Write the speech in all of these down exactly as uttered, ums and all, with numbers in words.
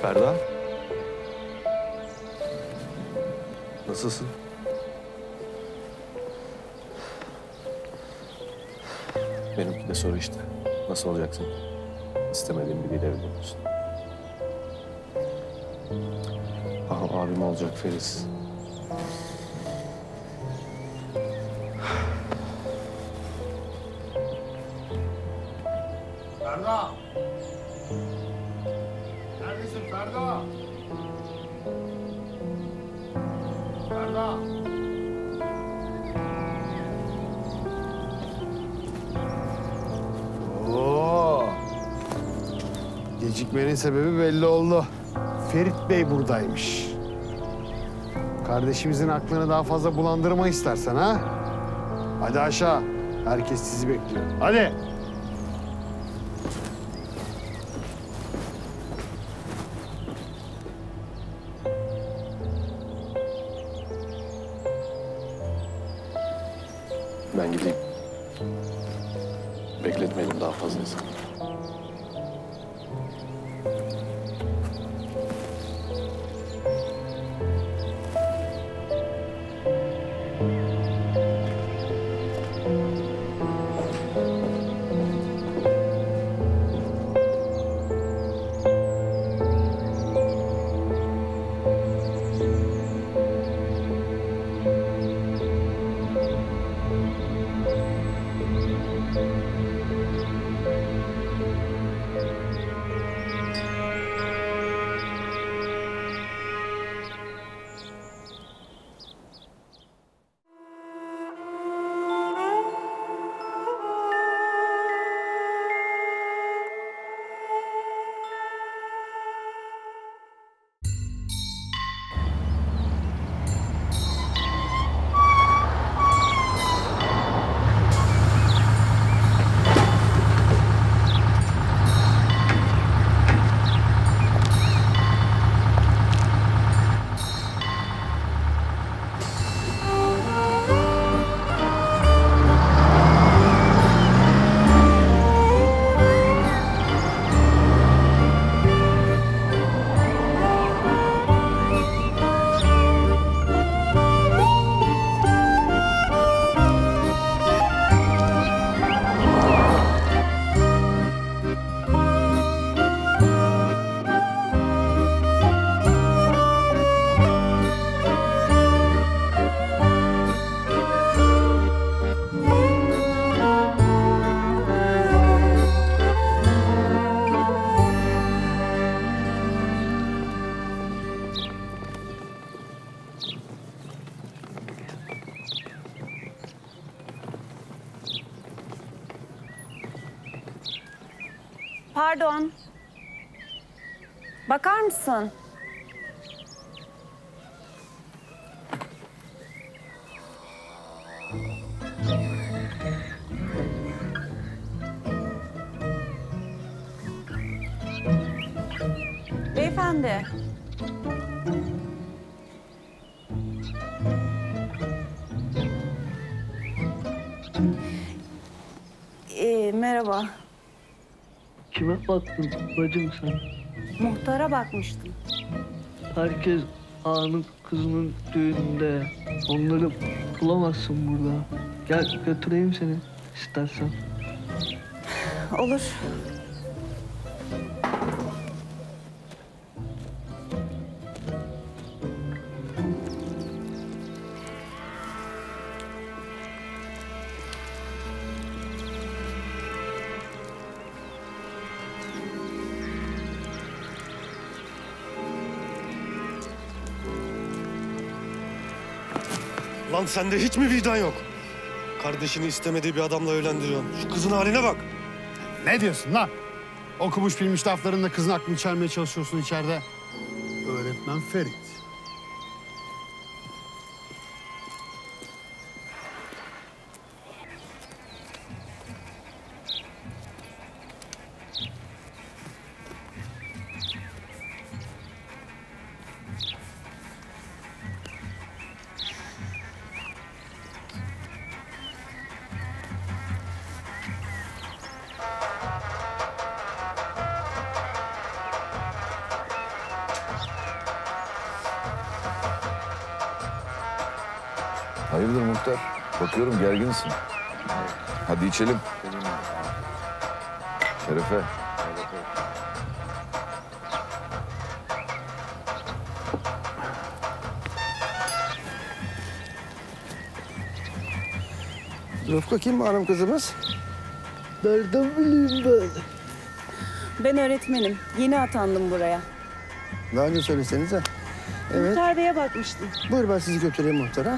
Ferda. Nasılsın? Benimki de soru işte. Nasıl olacaksın? İstemediğin biriyle evleniyorsun. Ah, abim olacak Feriz. Ferda! Neredesin Ferda? Ferda! Oo! Gecikmenin sebebi belli oldu. Ferit Bey buradaymış. Kardeşimizin aklını daha fazla bulandırma istersen ha? Hadi aşağı. Herkes sizi bekliyor. Hadi. Ben gideyim. Bekletmeyelim daha fazla insan. Pardon. Bakar mısın? Beyefendi. Ee, merhaba. Kime baktın bacım sen? Muhtara bakmıştım. Herkes ağanın kızının düğününde. Onları bulamazsın burada. Gel götüreyim seni istersen. Olur. Lan sende hiç mi vicdan yok? Kardeşini istemediği bir adamla evlendiriyorsun. Şu kızın haline bak. Ne diyorsun lan? Okumuş bilmiş laflarında kızın aklını çelmeye çalışıyorsun içeride. Öğretmen Ferit. Hayırdır muhtar? Bakıyorum gerginsin. Hadi içelim. Şerefe. Rıfkı kim bu hanım kızımız? Nereden bileyim ben? Ben öğretmenim. Yeni atandım buraya. Daha önce söylesenize. Evet. Muhtar Bey'e bakmıştım. Buyur ben sizi götüreyim muhtara.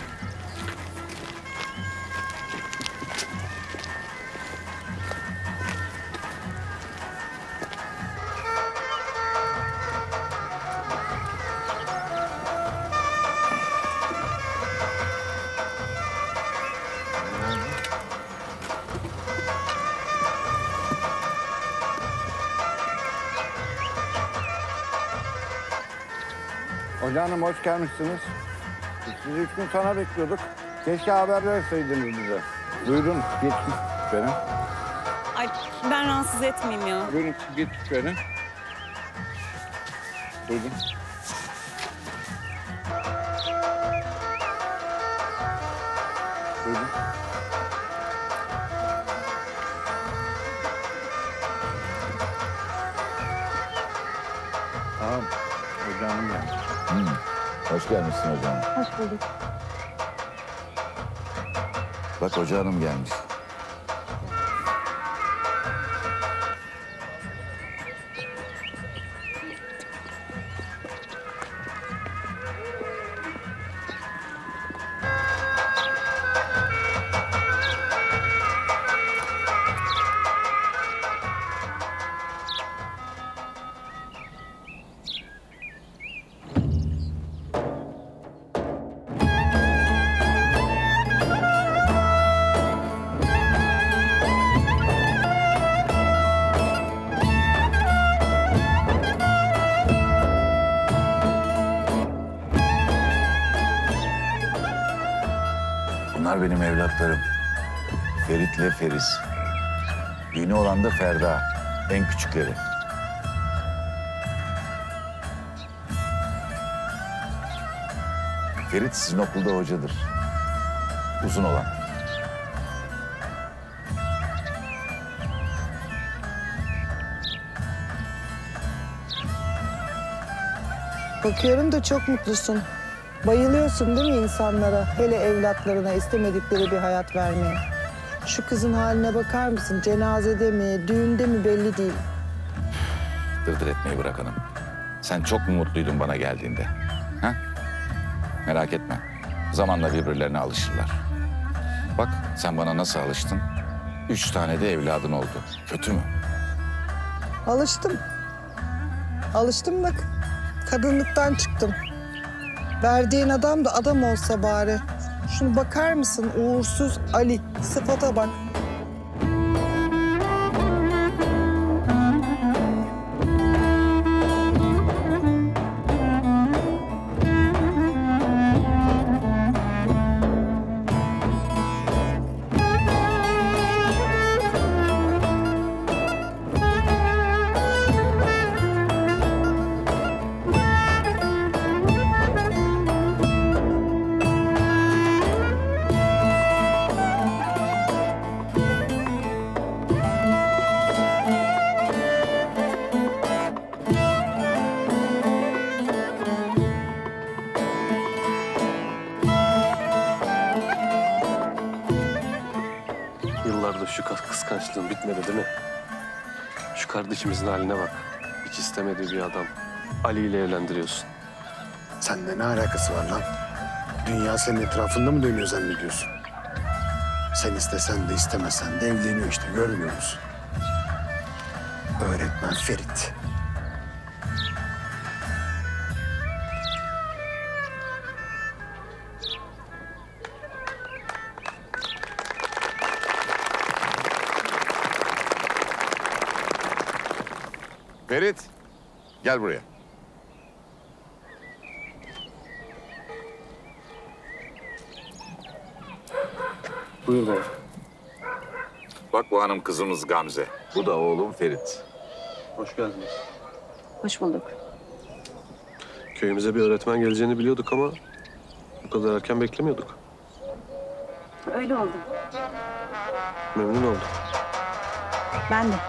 Hoca hanım hoş gelmişsiniz. Biz sizi üç gün sonra bekliyorduk. Keşke haber verseydiniz bize. Buyurun geçin şöyle. Ay ben rahatsız etmeyeyim ya. Buyurun geç şöyle. Buyurun. Buyurun. Tamam. Hoca hanım gelmiş. Hmm. Hoş gelmişsin hocam. Hoş bulduk. Bak hoca hanım gelmiş. Bunlar benim evlatlarım. Ferit'le Feriz. Yeni olan da Ferda. En küçükleri. Ferit sizin okulda hocadır. Uzun olan. Bakıyorum da çok mutlusun. Bayılıyorsun değil mi insanlara? Hele evlatlarına istemedikleri bir hayat vermeye. Şu kızın haline bakar mısın? Cenazede mi, düğünde mi belli değil. Dırdır etmeyi bırak hanım. Sen çok mu mutluydun bana geldiğinde? Ha? Merak etme. Zamanla birbirlerine alışırlar. Bak sen bana nasıl alıştın? Üç tane de evladın oldu. Kötü mü? Alıştım. Alıştım bak. Kadınlıktan çıktım. Verdiğin adam da adam olsa bari. Şunu bakar mısın? Uğursuz Ali. Sıfata bak. Yıllardır şu kıskançlığın bitmedi değil mi? Şu kardeşimizin haline bak. Hiç istemediği bir adam. Ali ile evlendiriyorsun. Seninle ne alakası var lan? Dünya senin etrafında mı dönüyor zannediyorsun? Sen istesen de istemesen de evleniyor işte, görmüyor musun? Öğretmen Ferit. Ferit, gel buraya. Buyur bey. Bak bu hanım kızımız Gamze. Bu da oğlum Ferit. Hoş geldiniz. Hoş bulduk. Köyümüze bir öğretmen geleceğini biliyorduk ama bu kadar erken beklemiyorduk. Öyle oldu. Memnun oldum. Ben de.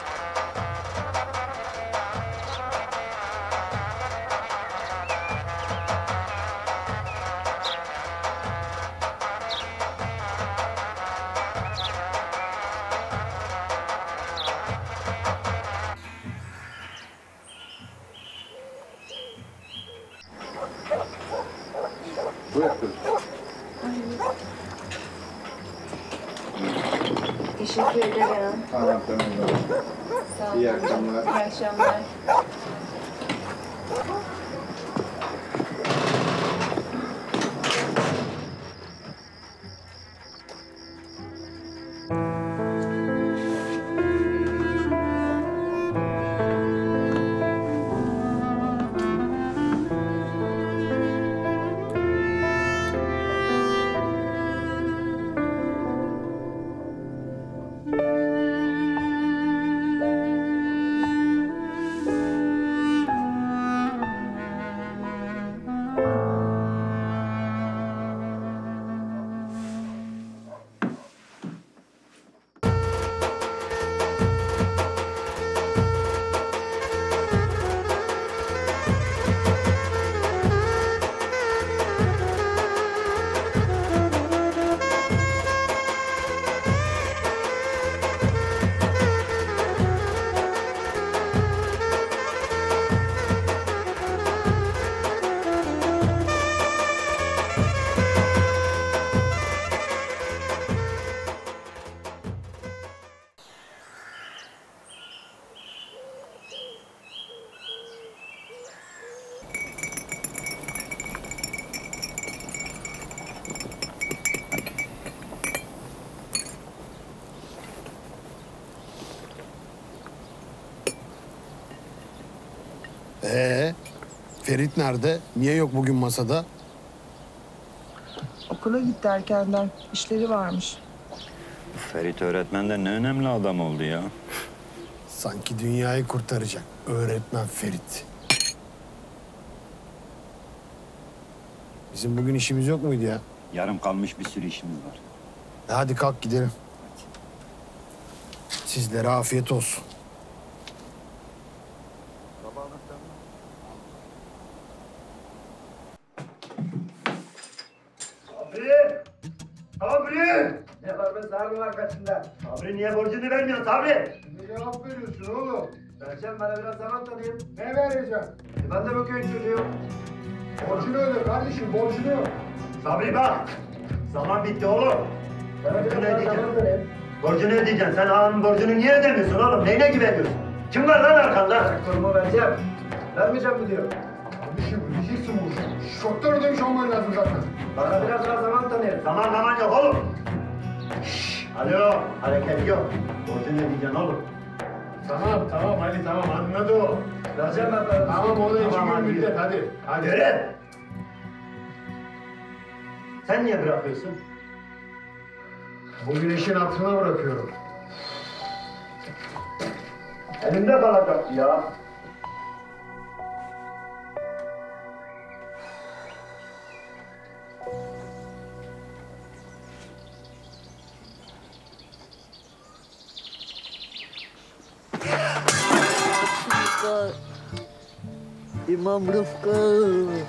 Teşekkür ederim. Tamam, tamam. Sağ olun. İyi akşamlar. İyi akşamlar. Ee, Ferit nerede? Niye yok bugün masada? Okula gitti erkenden. İşleri varmış. Ferit öğretmen de ne önemli adam oldu ya. Sanki dünyayı kurtaracak. Öğretmen Ferit. Bizim bugün işimiz yok muydu ya? Yarım kalmış bir sürü işimiz var. E hadi kalk gidelim. Sizlere afiyet olsun. Sabri! Sabri! Ne var be Sabri arkasında? Sabri niye borcunu vermiyorsun Sabri? Ne cevap veriyorsun oğlum? Vereceğim bana biraz zaman tanıyayım. Ne vereceğim? E ben de bu köyün çocuğuyum. Borcunu öde kardeşim, borcunu. Sabri bak! Zaman bitti oğlum. Borcunu ödeyeceksin. Borcunu ödeyeceksin. Sen ağanın borcunu niye ödemiyorsun oğlum? Neyine güveniyorsun? Kim var lan arkanda? Kurumu vereceğim. Vermeyeceğim mi diyor? Kardeşim ödeyeceksin borcunu. Şoktan ödemiş olman lazım zaten. Bana biraz daha zaman tanıyın. Zaman zaman yok oğlum. Şşş! Alo, hareket yok. Borcunu ödeyeceksin oğlum. Tamam tamam Ali tamam anladı o. Vereceğim ben para. Tamam o da iki Tamam, gün hadi müddet yürü. hadi. Hadi. Yürü! Sen niye bırakıyorsun? Bu güneşin altına bırakıyorum. Elimde kalacak ya. Rıfkı. İmam Rıfkı.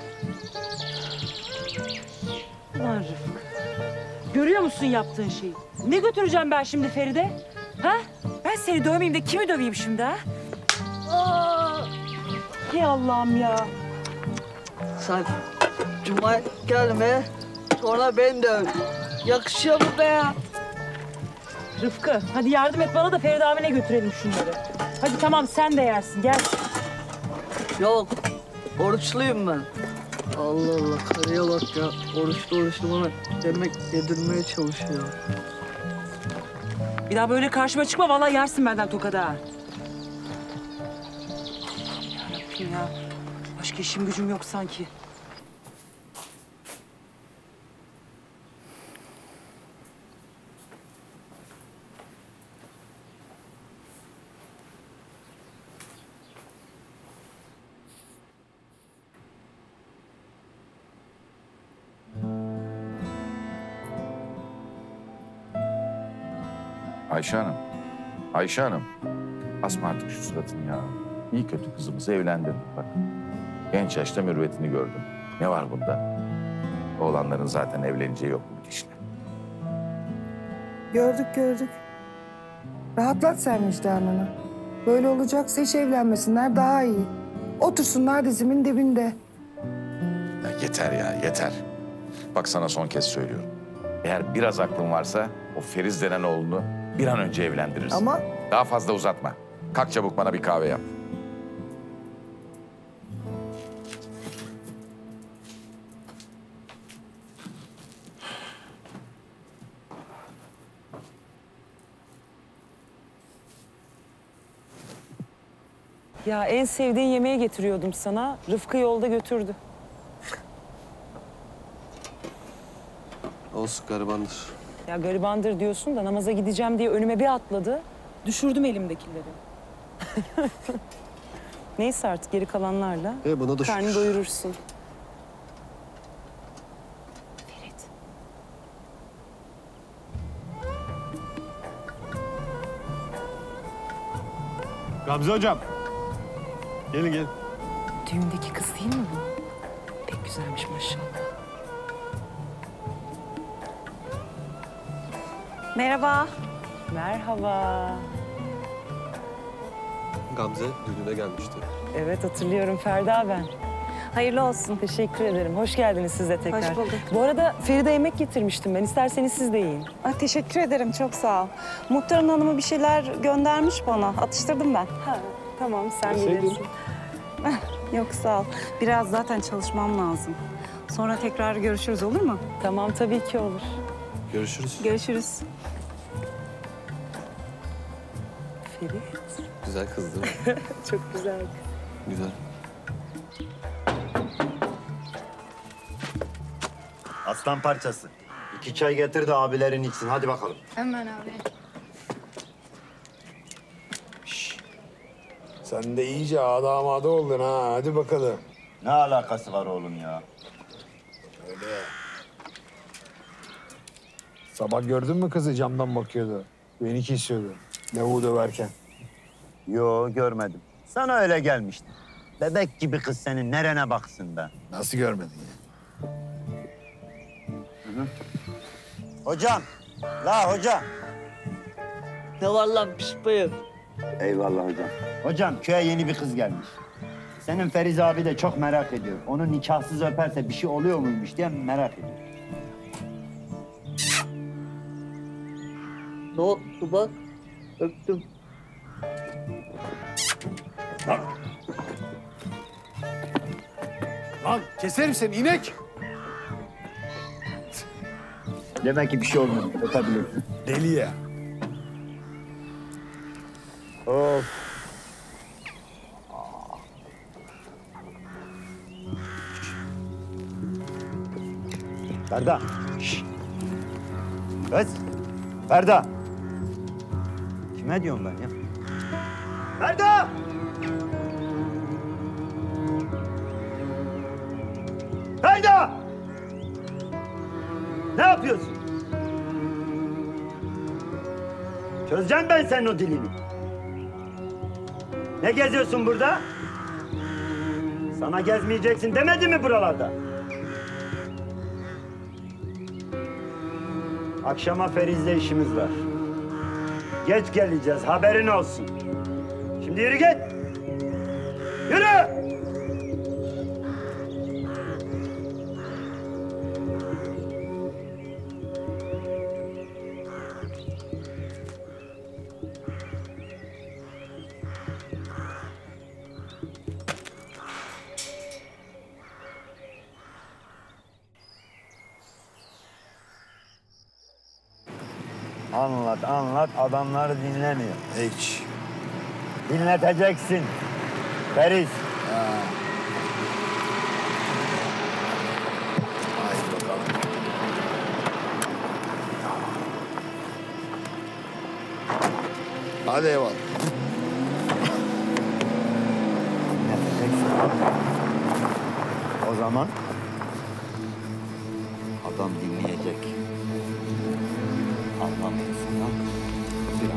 Ulan Rıfkı. Görüyor musun yaptığın şeyi? Ne götüreceğim ben şimdi Feride? Ha? Ben seni dövmeyeyim de kimi döveyim şimdi ha? Aa! Hey Allah'ım ya. Sen Cuma gelme. Sonra ben döv. Yakışıyor mu be? Rıfkı hadi yardım et bana da Feride abine götürelim şunları. Hadi tamam sen de yersin gel. Yok. Oruçluyum ben. Allah Allah karıya bak ya. Oruçlu oruçlu bana yemek yedirmeye çalışıyor. Bir daha böyle karşıma çıkma vallahi yersin benden tokadı ha. Yarabbim ya. Başka işim gücüm yok sanki. Ayşe Hanım, Ayşe Hanım. Asma artık şu suratını ya. İyi kötü kızımızı evlendirdik bak. Genç yaşta mürüvvetini gördüm. Ne var bunda? Oğlanların zaten evleneceği yok bu gidişle. Gördük gördük. Rahatlat sen vicdanını. Böyle olacaksa hiç evlenmesinler daha iyi. Otursunlar dizimin dibinde. Ya yeter ya, yeter. Bak sana son kez söylüyorum. Eğer biraz aklın varsa o Feriz denen oğlunu bir an önce evlendirirsin. Ama Daha fazla uzatma. Kalk çabuk bana bir kahve yap. Ya en sevdiğin yemeği getiriyordum sana. Rıfkı yolda götürdü. Olsun garibandır. Ya garibandır diyorsun da namaza gideceğim diye önüme bir atladı. Düşürdüm elimdekileri. Neyse artık geri kalanlarla E buna da karnını şükür. doyurursun. Ferit. Gamze hocam. Gelin gelin. Düğündeki kız değil mi bu? Pek güzelmiş maşallah. Merhaba. Merhaba. Gamze düğününe gelmişti. Evet hatırlıyorum Ferda ben. Hayırlı olsun. Teşekkür ederim. Hoş geldiniz siz de tekrar. Hoş bulduk. Bu arada Feride yemek getirmiştim ben. İsterseniz siz de yiyin. Ay, teşekkür ederim, çok sağ ol. Muhtarın hanımı bir şeyler göndermiş bana. Atıştırdım ben. Ha, tamam sen Yeseydin. bilirsin. Yok sağ ol. Biraz zaten çalışmam lazım. Sonra tekrar görüşürüz, olur mu? Tamam tabii ki olur. Görüşürüz. Görüşürüz. Ferit. Güzel kız değil mi? Çok güzel. Güzel. Aslan parçası. İki çay getir de abilerin içsin. Hadi bakalım. Hemen abi. Sen de iyice adamada oldun ha. Hadi bakalım. Ne alakası var oğlum ya? Öyle. Sabah gördün mü kızı camdan bakıyordu. Beni kesiyordu. Lavuğu döverken. Yo görmedim. Sana öyle gelmişti. Bebek gibi kız senin nerene baksın be? Nasıl görmedin ya? Hocam. La hocam. Ne var lan pis bayım? Eyvallah hocam. Hocam köye yeni bir kız gelmiş. Senin Feriz abi de çok merak ediyor. Onu nikahsız öperse bir şey oluyor muymuş diye merak ediyor. Ne oldu bak? Öptüm. Lan keserim seni inek. Demek ki bir şey olmuyor. Öpebilirsin. Deli ya. Of. Ferda. Şşş. Kız. Ferda. Kime diyorum ben ya? Ferda! Ferda! Ne yapıyorsun? Çözeceğim ben senin o dilini. Ne geziyorsun burada? Sana gezmeyeceksin demedi mi buralarda? Akşama Feriz'le işimiz var. Geç geleceğiz, haberin olsun. Şimdi yürü git. Yürü! Anlat, anlat. Adamları dinlemiyor. Hiç. Dinleteceksin. Feriz. Haydi bakalım. Hadi eyvallah. Dinleteceksin. O zaman adam dinleyecek. Anlamıyorsun lan.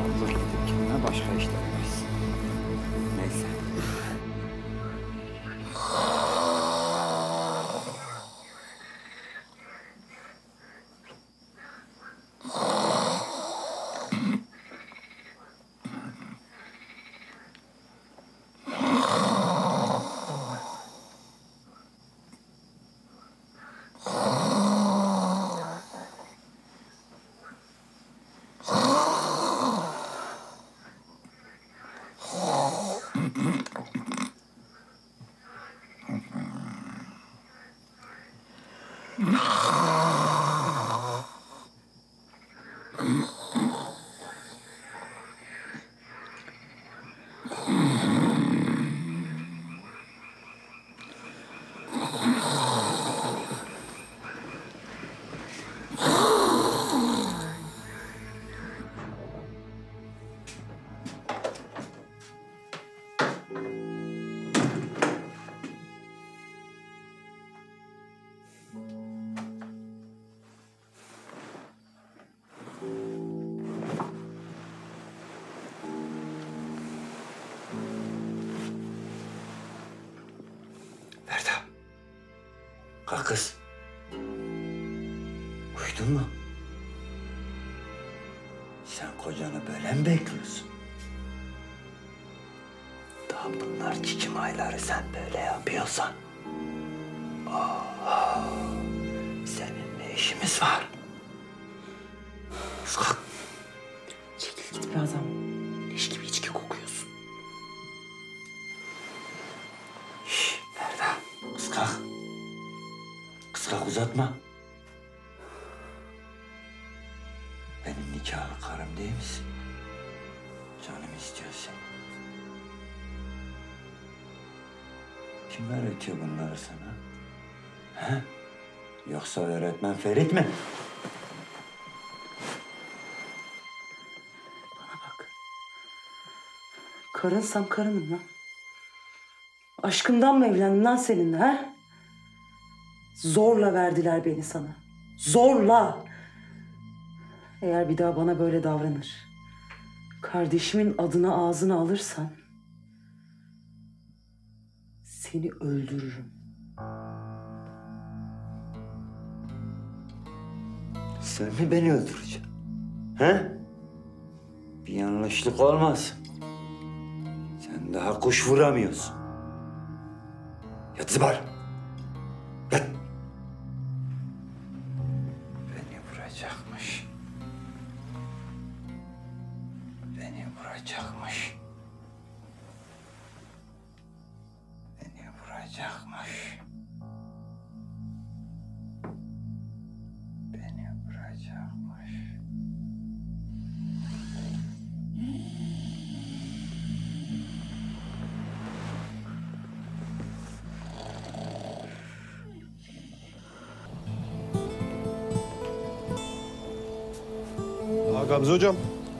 Uşka kız. Uydun mu? Sen kocanı böyle mi bekliyorsun? Daha bunlar çiçim ayları sen böyle yapıyorsan. Oh, seninle işimiz var. Kalk. Çekil git birazdan. Leş gibi içki kokuyorsun. Şşş Ferda, kız kalk. Kız kalk uzatma. Benim nikahlı karım değil misin? Canım istiyor seni. Kim öğretiyor bunları sana? He? Yoksa öğretmen Ferit mi? Karınsam karınım lan. Aşkımdan mı evlendim lan seninle ha? Zorla verdiler beni sana. Zorla. Eğer bir daha bana böyle davranır, kardeşimin adını ağzına alırsan seni öldürürüm. Sen mi beni öldüreceksin? He? Bir yanlışlık olmasın. Sen daha kuş vuramıyorsun. Yat zıbar. Yat. Beni vuracakmış. Beni vuracakmış. Beni vuracakmış. Beni vuracakmış. Aa, Gamze hocam.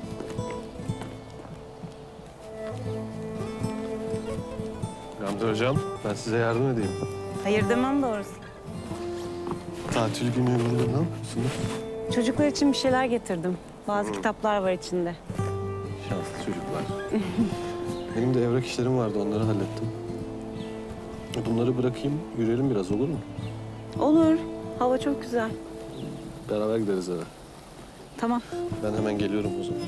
Gamze hocam, ben size yardım edeyim. Hayır demem doğrusu. Tatil günü burada ne yapıyorsunuz? Çocuklar için bir şeyler getirdim. Bazı kitaplar var içinde. Şanslı çocuklar. Benim de evrak işlerim vardı, onları hallettim. Bunları bırakayım, yürüyelim biraz, olur mu? Olur. Hava çok güzel. Beraber gideriz eve. Tamam. Ben hemen geliyorum o zaman.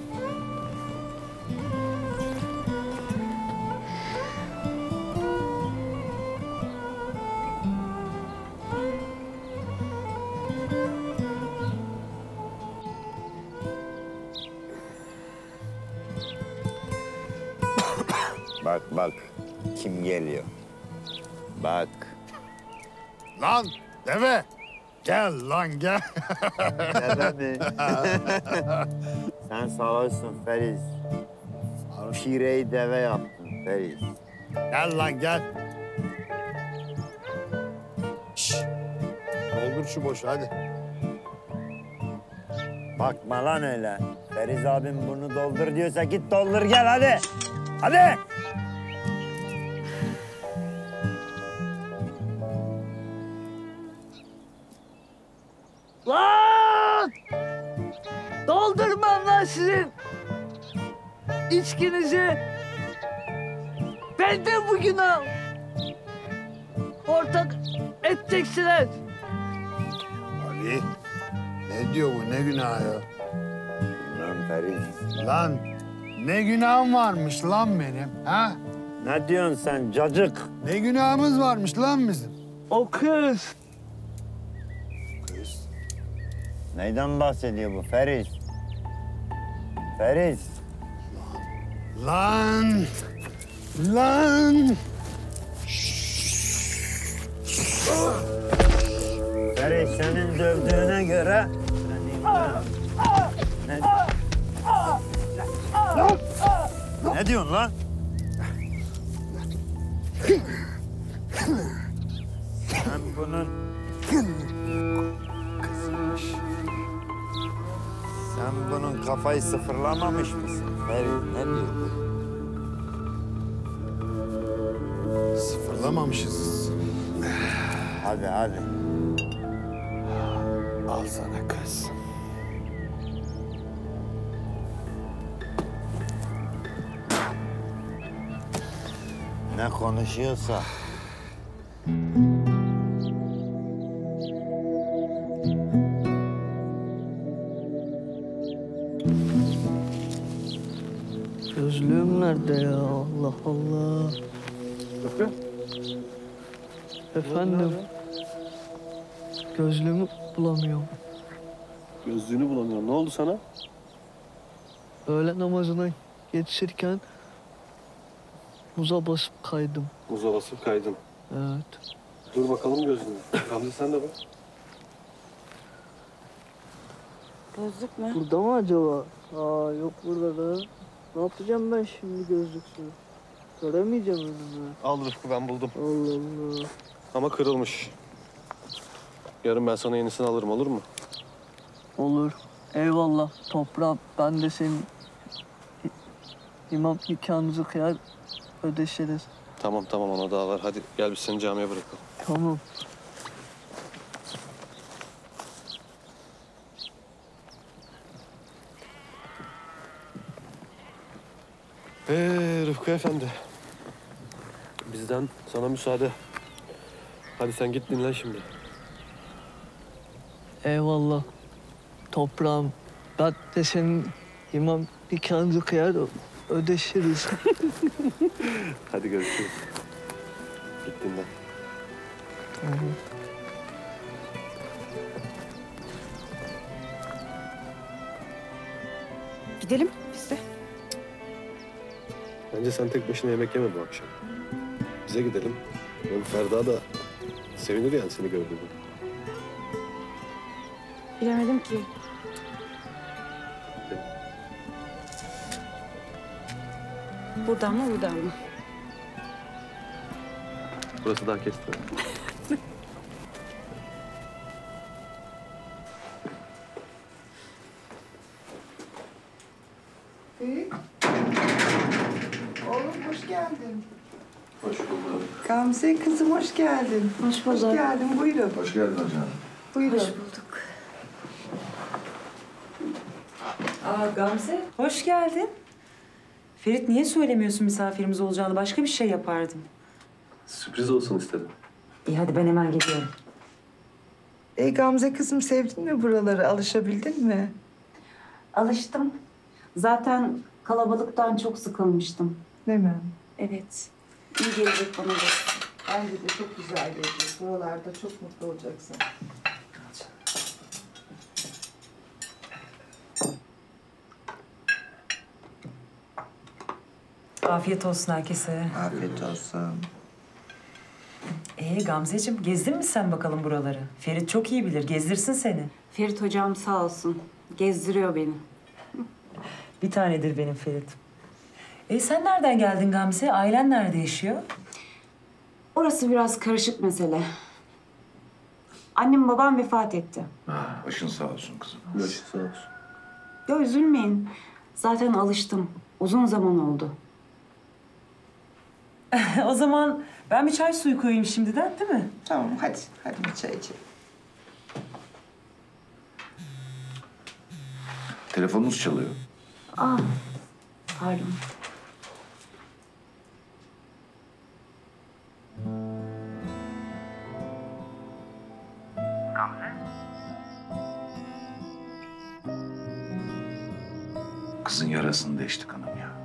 Bak bak kim geliyor. Bak. Lan deve. Gel lan gel. Deve mi? Sen sağ olsun Feriz. Pireyi deve yaptın Feriz. Gel lan gel. Şşş. Doldur şu boşu hadi. Bakma lan öyle. Feriz abim bunu doldur diyorsa git doldur gel hadi. Hadi. Lan! Doldurmam lan sizin içkinizi. Ben de bugün al. Ortak edeceksiniz. Ali. Ne diyor bu ne günah ya? Lan Feriz. Lan ne günahım varmış lan benim ha? Ne diyorsun sen cacık? Ne günahımız varmış lan bizim? O kız. Kız. Neyden bahsediyor bu Feriz? Feriz. Lan. Lan. Feriz senin dövdüğüne göre... Ne, ne diyorsun lan? Sen bunun... Kızmış. Sen bunun kafayı sıfırlamamış mısın? Feriz ne diyor? Sıfırlamamışız. Hadi hadi. Al sana kız. Ne konuşuyorsa. Nerede ya? Allah Allah. Rıfkı. Efendim? Gözlüğümü bulamıyorum. Gözlüğünü bulamıyorum. Ne oldu sana? Öğle namazına yetişirken muza basıp kaydım. Muza basıp kaydın. Evet. Dur bakalım gözlüğüne. Gamze sen de bak. Gözlük mü? Burada mı acaba? Aa yok burada da. Ne yapacağım ben şimdi gözlüksüz? Göremeyeceğim önümü. Al Rıfkı ben buldum. Allah Allah. Ama kırılmış. Yarın ben sana yenisini alırım olur mu? Olur. Eyvallah. Toprağım ben de senin i- imam nikahınızı kıyar ödeşiriz. Tamam tamam ona daha var. Hadi gel biz seni camiye bırakalım. Tamam. Ee Rıfkı Efendi. Bizden sana müsaade. Hadi sen git dinlen şimdi. Eyvallah. Toprağım ben de senin imam nikahınızı kıyar ö- ödeşiriz. Hadi görüşürüz. Git dinlen. Tamam. Gidelim biz de. Bence sen tek başına yemek yeme bu akşam. Bize gidelim. Hem Ferda da sevinir yani seni gördüğünde. Bilemedim ki. Buradan mı buradan mı? Burası daha kestirme. Oğlum hoş geldin. Hoş bulduk. Gamze kızım hoş geldin. Hoş bulduk. Hoş geldin buyurun. Hoş geldin hocam. Buyurun. Hoş bulduk. Aa Gamze, hoş geldin. Ferit niye söylemiyorsun misafirimiz olacağını? Başka bir şey yapardım. Sürpriz olsun istedim. İyi hadi ben hemen geliyorum. E Gamze kızım sevdin mi buraları? Alışabildin mi? Alıştım. Zaten kalabalıktan çok sıkılmıştım. Değil mi? Evet. İyi gelecek bana da. Bence de çok güzel gelecek. Buralarda çok mutlu olacaksın. Afiyet olsun herkese. Afiyet olsun. Ee Gamzeciğim gezdin mi sen bakalım buraları? Ferit çok iyi bilir, gezdirsin seni. Ferit hocam sağ olsun. Gezdiriyor beni. Bir tanedir benim Ferit. E sen nereden geldin Gamze? Ailen nerede yaşıyor? Orası biraz karışık mesele. Annem babam vefat etti. Ha, başın sağ olsun kızım. Başı sağ olsun. Ya üzülmeyin. Zaten alıştım. Uzun zaman oldu. O zaman ben bir çay suyu koyayım şimdiden değil mi? Tamam hadi. Hadi bir çay içelim. Telefonunuz çalıyor. Aa, pardon. Kızın yarasını deştik hanım ya.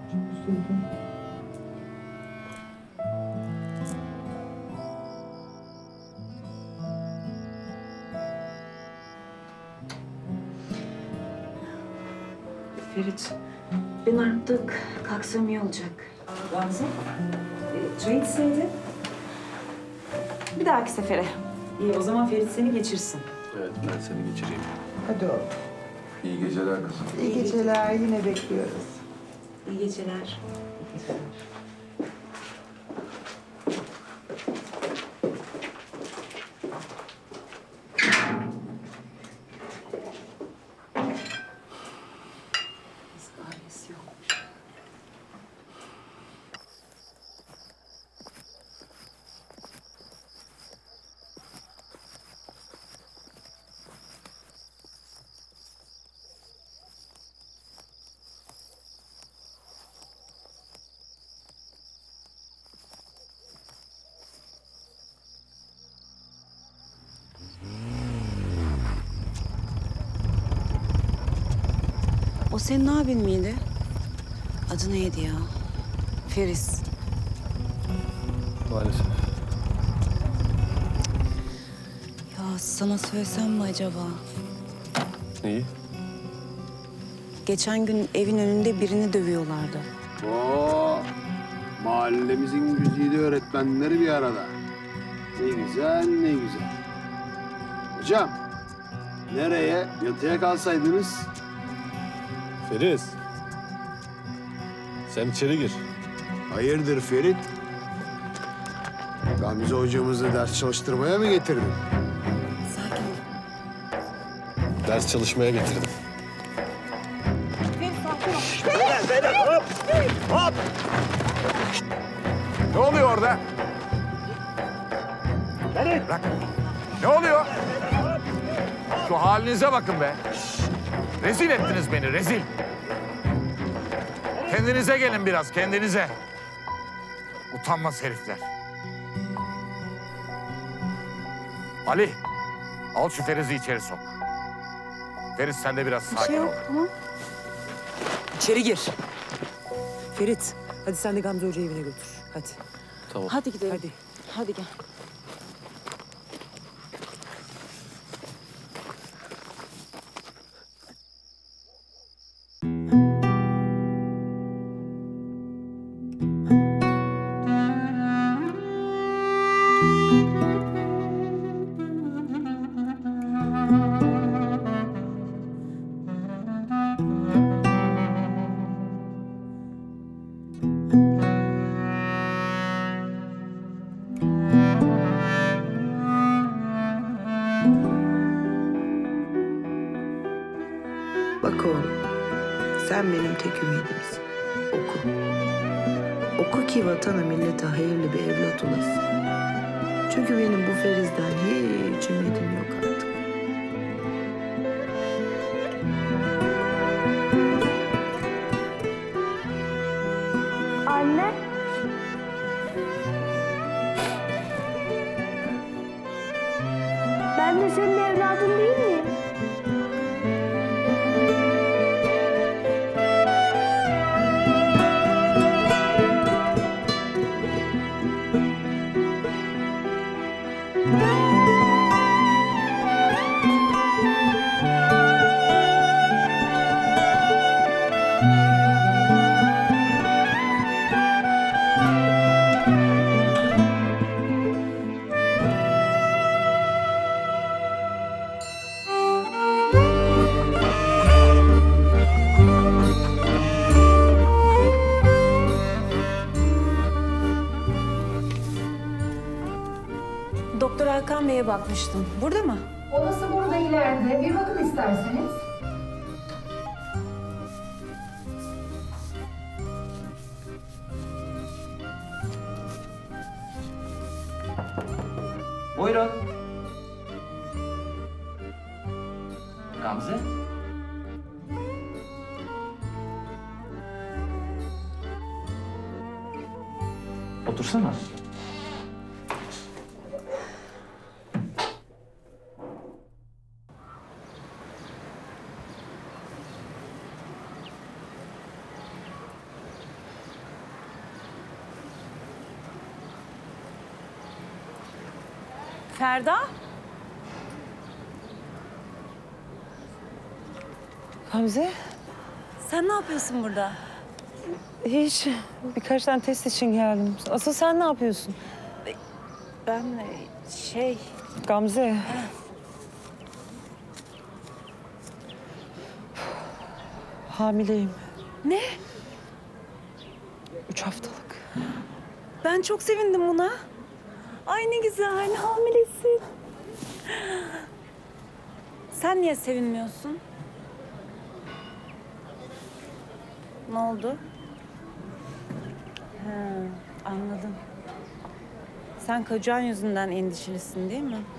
Ferit, ben artık kalksam iyi olacak. Gamze, e, çay içseydin. Bir dahaki sefere. İyi o zaman Ferit seni geçirsin. Evet ben seni geçireyim. Hadi oğlum. İyi geceler kızım. İyi geceler. Yine bekliyoruz. İyi geceler. Kahvesi yokmuş. O senin abin miydi? Adı neydi ya? Feriz. Maalesef. Ya sana söylesem mi acaba? Neyi? Geçen gün evin önünde birini dövüyorlardı. Oo, mahallemizin güzide öğretmenleri bir arada. Ne güzel, ne güzel. Hocam, nereye? Yatıya kalsaydınız. Feriz. Sen içeri gir. Hayırdır Ferit? Gamze hocamızı ders çalıştırmaya mı getirdin? Sakin ol. Ders çalışmaya getirdim. Feriz sakin ol. Beyler, beyler, hop! Hop! Ne oluyor orada? Ferit! Bırak. Ne oluyor? Şu halinize bakın be. Rezil ettiniz beni, rezil. Kendinize gelin biraz, kendinize. Utanmaz herifler. Ali, al şu Feriz'i içeri sok. Feriz sen de biraz Bir sakin şey ol. yok tamam. İçeri gir. Ferit, hadi sen de Gamze Hoca'yı evine götür. Hadi. Tamam. Hadi gidelim. Hadi. Hadi gel. Bak oğlum, sen benim tek ümidimsin. Oku. Oku ki vatana millete hayırlı bir evlat olasın. Çünkü benim bu Feriz'den hiç ümidim yok artık. Anne. Ben de senin evladın değil miyim? Doktor Hakan Bey'e bakmıştım. Burada mı? Odası burada ileride. Bir bakın isterseniz. Buyurun. Gamze. Otursana. Ferda? Gamze, Sen ne yapıyorsun burada? hiç. Birkaç tane test için geldim. Asıl sen ne yapıyorsun? Ben de şey... Gamze. Hamileyim. Ne? Üç haftalık. Ben çok sevindim buna. Ay ne güzel, hamilesin. Sen niye sevinmiyorsun? Ne oldu? Ha, anladım. Sen kocan yüzünden endişelisin değil mi?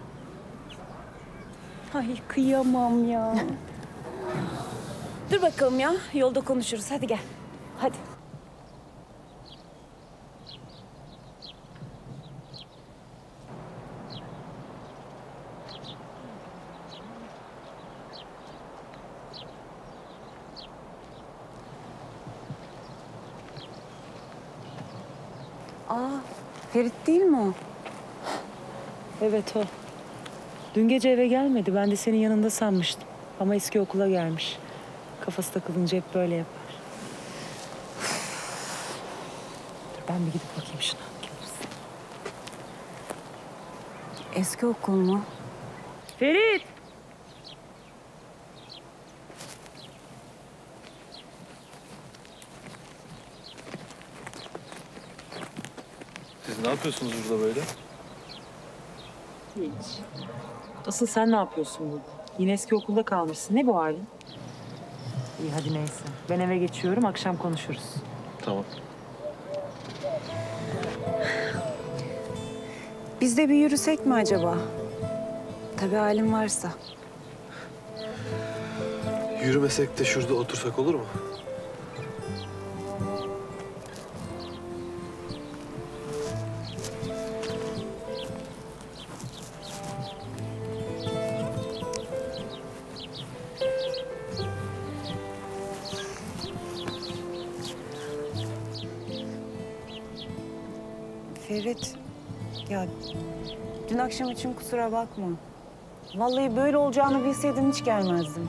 Ay kıyamam ya. Dur bakalım ya, yolda konuşuruz. Hadi gel, hadi. Aa, Ferit değil mi o? Evet o. Dün gece eve gelmedi. Ben de senin yanında sanmıştım. Ama eski okula gelmiş. Kafası takılınca hep böyle yapar. Dur ben bir gidip bakayım şuna. Gelirsin. Eski okul mu? Ferit! Siz ne yapıyorsunuz burada böyle? Hiç. Asıl sen ne yapıyorsun burada? Yine eski okulda kalmışsın. Ne bu halin? İyi hadi neyse. Ben eve geçiyorum. Akşam konuşuruz. Tamam. Biz de bir yürüsek mi acaba? Tabii halim varsa. Yürümesek de şurada otursak olur mu? Ferit, ya dün akşam için kusura bakma. Vallahi böyle olacağını bilseydim hiç gelmezdim.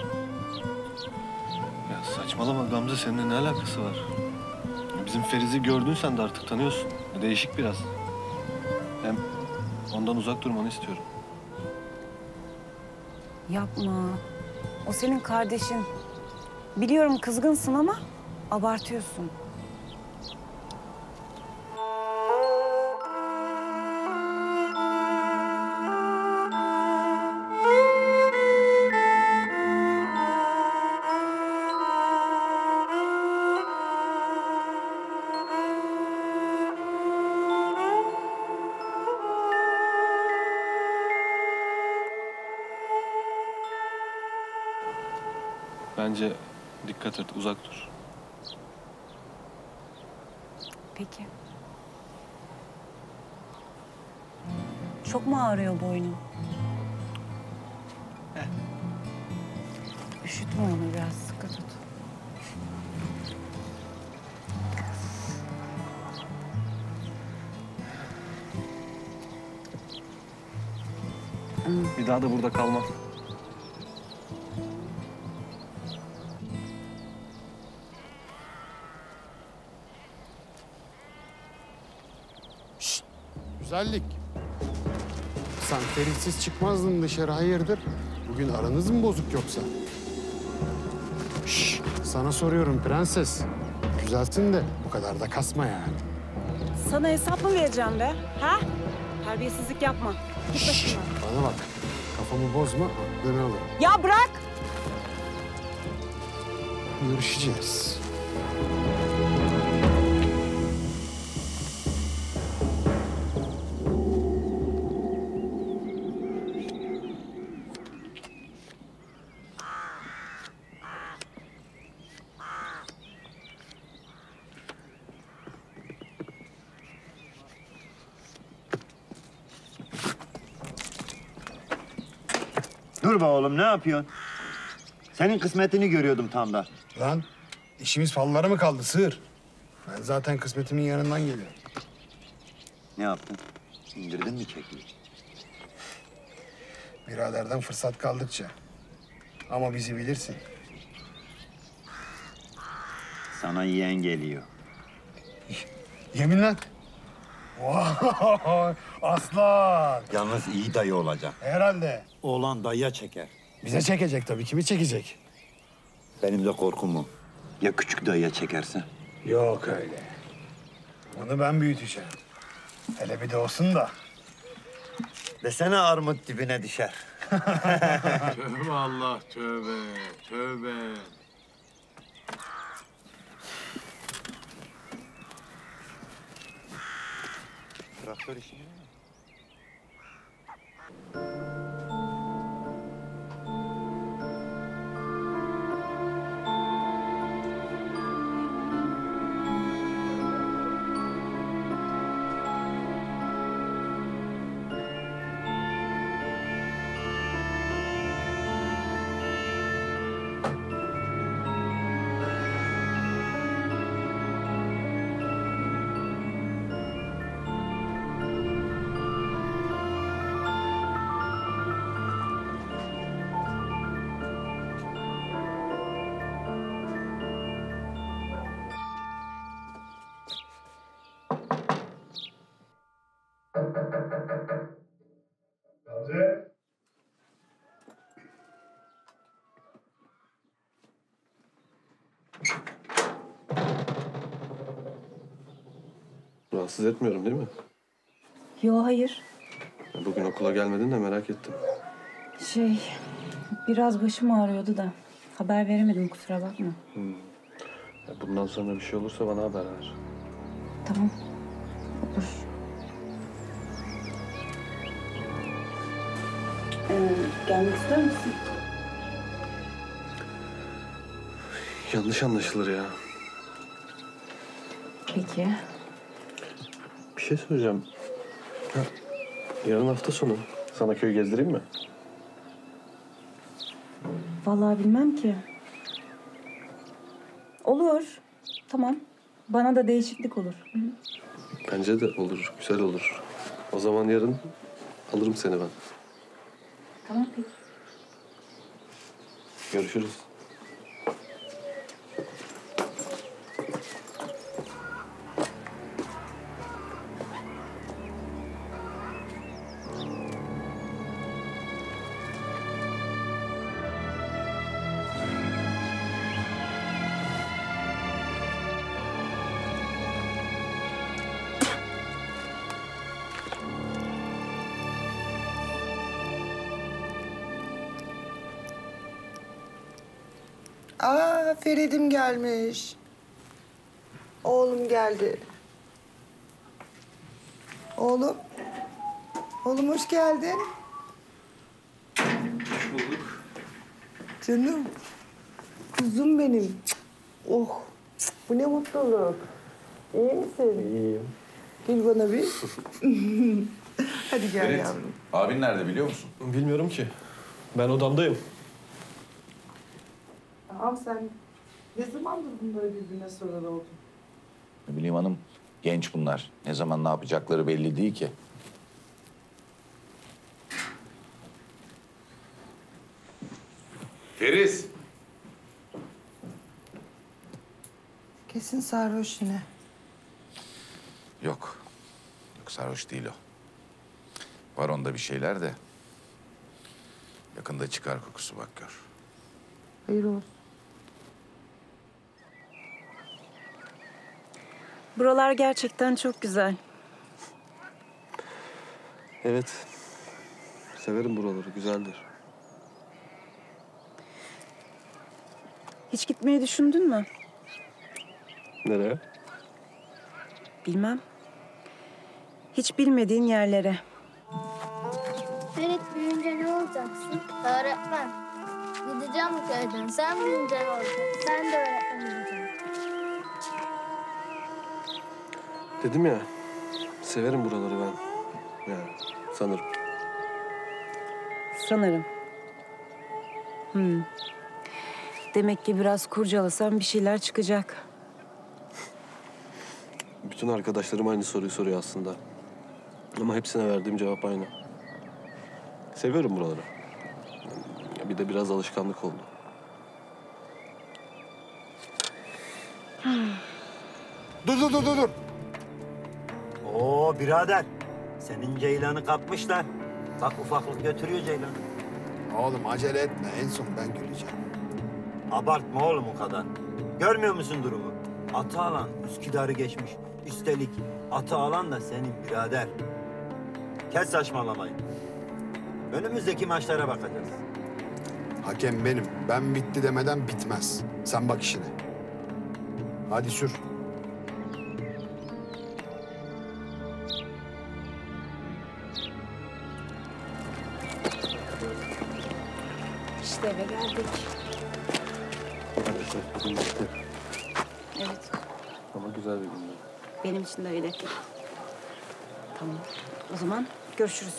Ya saçmalama Gamze, seninle ne alakası var? Ya bizim Feriz'i gördün sen de artık tanıyorsun. Değişik biraz. Hem ondan uzak durmanı istiyorum. Yapma. O senin kardeşin. Biliyorum kızgınsın ama abartıyorsun. Bence dikkat et, uzak dur. Peki. Çok mu ağrıyor boynun? Heh. Üşütme onu, biraz sıkı tut. Bir daha da burada kalmam. Güzellik. Sen Feritsiz çıkmazdın dışarı, hayırdır? Bugün aranız mı bozuk yoksa? Şş, sana soruyorum prenses. Güzelsin de bu kadar da kasma yani. Sana hesap mı vereceğim be? Ha? Terbiyesizlik yapma. Git başımdan. Bana bak, kafamı bozma, aklını alırım. Ya bırak! Görüşeceğiz. Dur be oğlum, ne yapıyorsun? Senin kısmetini görüyordum tam da. Lan, işimiz fallara mı kaldı sığır? Ben zaten kısmetimin yanından geliyorum. Ne yaptın? İndirdin mi çekiyi? Biraderden fırsat kaldıkça. Ama bizi bilirsin. Sana yeğen geliyor. Yemin lan. Vay, aslan. Yalnız iyi dayı olacak. Herhalde. Oğlan dayıya çeker. Bize çekecek tabii. Kimi çekecek? Benim de korkum o. Ya küçük dayıya çekerse? Yok öyle. Onu ben büyüteceğim. Hele bir de olsun da. Desene armut dibine düşer. Tövbe Allah, tövbe, tövbe. Traktör işini mi? Gamze. Rahatsız etmiyorum değil mi? Yo hayır. Bugün okula gelmedin de merak ettim. Şey biraz başım ağrıyordu da haber veremedim kusura bakma. Hmm. Ya bundan sonra bir şey olursa bana haber ver. Tamam. Olur. Ee, gelmek ister misin? Yanlış anlaşılır ya. Peki. Bir şey söyleyeceğim. Ha, yarın hafta sonu. Sana köyü gezdireyim mi? Vallahi bilmem ki. Olur. Tamam. Bana da değişiklik olur. Hı. Bence de olur, güzel olur. O zaman yarın alırım seni ben. Tamam peki. Görüşürüz. Aa, Ferit'im gelmiş. Oğlum geldi. Oğlum. Oğlum hoş geldin. Hoş bulduk. Canım. Kuzum benim. Cık, oh. Cık, bu ne mutluluk. İyi misin? İyiyim. Gel bana bir. Hadi gel Ferit, yavrum. abin nerede biliyor musun? Bilmiyorum ki. Ben odamdayım. Tamam sen ne zamandır bunları birbirine sorar oldun? Ne bileyim hanım, genç bunlar. Ne zaman ne yapacakları belli değil ki. Feriz. Kesin sarhoş yine. Yok. Yok sarhoş değil o. Var onda bir şeyler de. Yakında çıkar kokusu bak gör. Hayır olsun. Buralar gerçekten çok güzel. Evet. Severim buraları, güzeldir. Hiç gitmeyi düşündün mü? Nereye? Bilmem. Hiç bilmediğin yerlere. Ferit büyüyünce ne olacaksın? Öğretmen. Gideceğim bu köyden. Sen büyüyünce ne olacaksın? Sen de öğretmen olacaksın. Dedim ya, severim buraları ben. Yani sanırım. Sanırım. Hmm. Demek ki biraz kurcalasam bir şeyler çıkacak. Bütün arkadaşlarım aynı soruyu soruyor aslında. Ama hepsine verdiğim cevap aynı. Seviyorum buraları. Bir de biraz alışkanlık oldu. Dur dur dur dur dur. Oo birader. Senin Ceylan'ı kapmışlar. Bak ufaklık götürüyor Ceylan'ı. Oğlum acele etme. En son ben güleceğim. Abartma oğlum o kadar. Görmüyor musun durumu? Atı alan Üsküdar'ı geçmiş. Üstelik atı alan da senin birader. Kes saçmalamayı. Önümüzdeki maçlara bakacağız. Hakem benim. Ben bitti demeden bitmez. Sen bak işine. Hadi sür. İşte eve geldik. Maalesef bugün bitti. Evet. Ama güzel bir gündü. Benim için de öyle. Tamam. O zaman görüşürüz.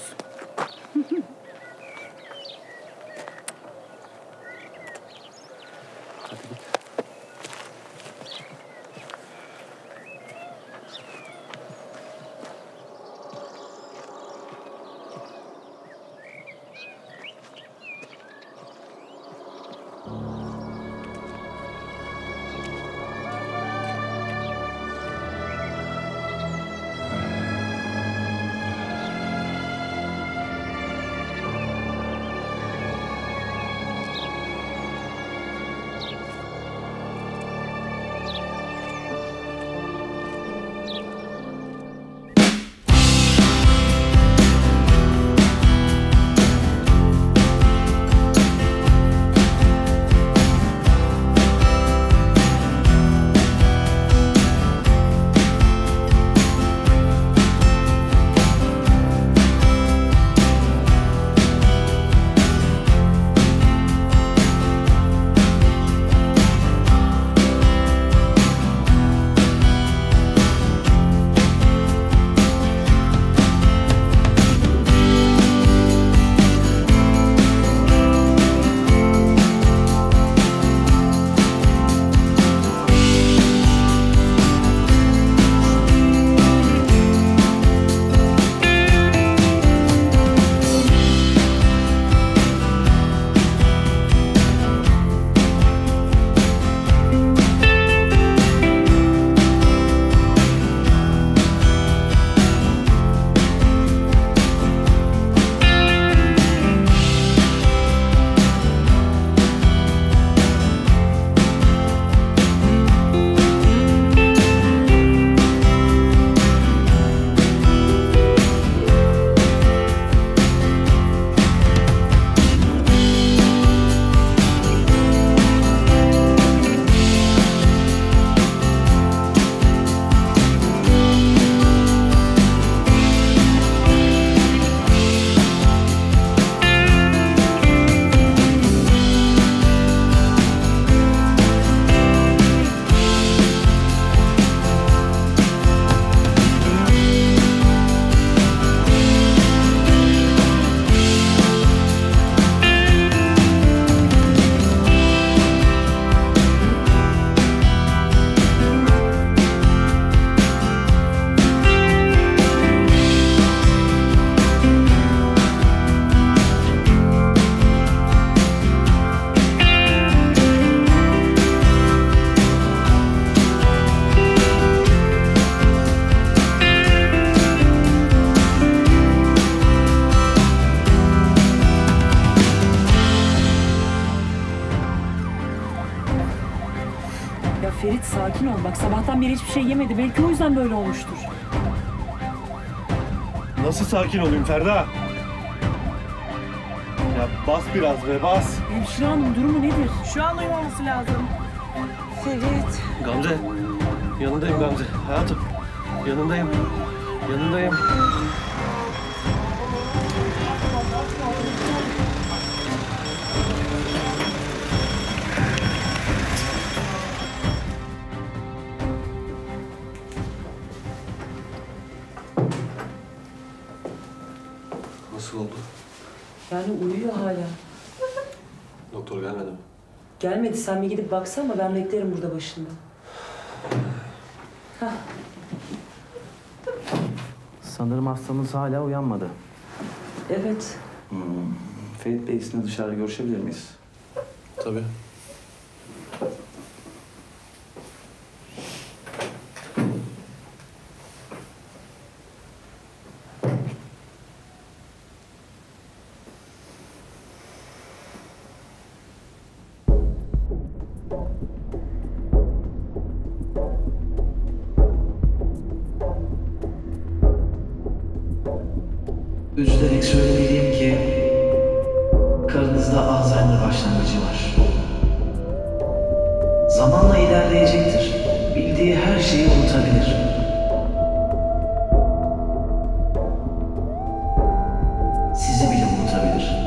sabahtan beri hiçbir şey yemedi. Belki o yüzden böyle olmuştur. Nasıl sakin olayım Ferda? Ya bas biraz be bas. Hemşire hanım durumu nedir? Şu an uyumaması lazım. Ferit. Gamze. Yanındayım Gamze. Hayatım. Yanındayım. Yanındayım. Nasıl oldu? Yani uyuyor hala. Doktor gelmedi mi? Gelmedi. Sen bir gidip baksana, ben beklerim burada başında. Hah. Sanırım hastamız hala uyanmadı. Evet. Hmm. Ferit Bey sizinle dışarıda görüşebilir miyiz? Tabii. Üzülerek söylemeliyim ki karınızda Alzheimer başlangıcı var. Zamanla ilerleyecektir. Bildiği her şeyi unutabilir. Sizi bile unutabilir.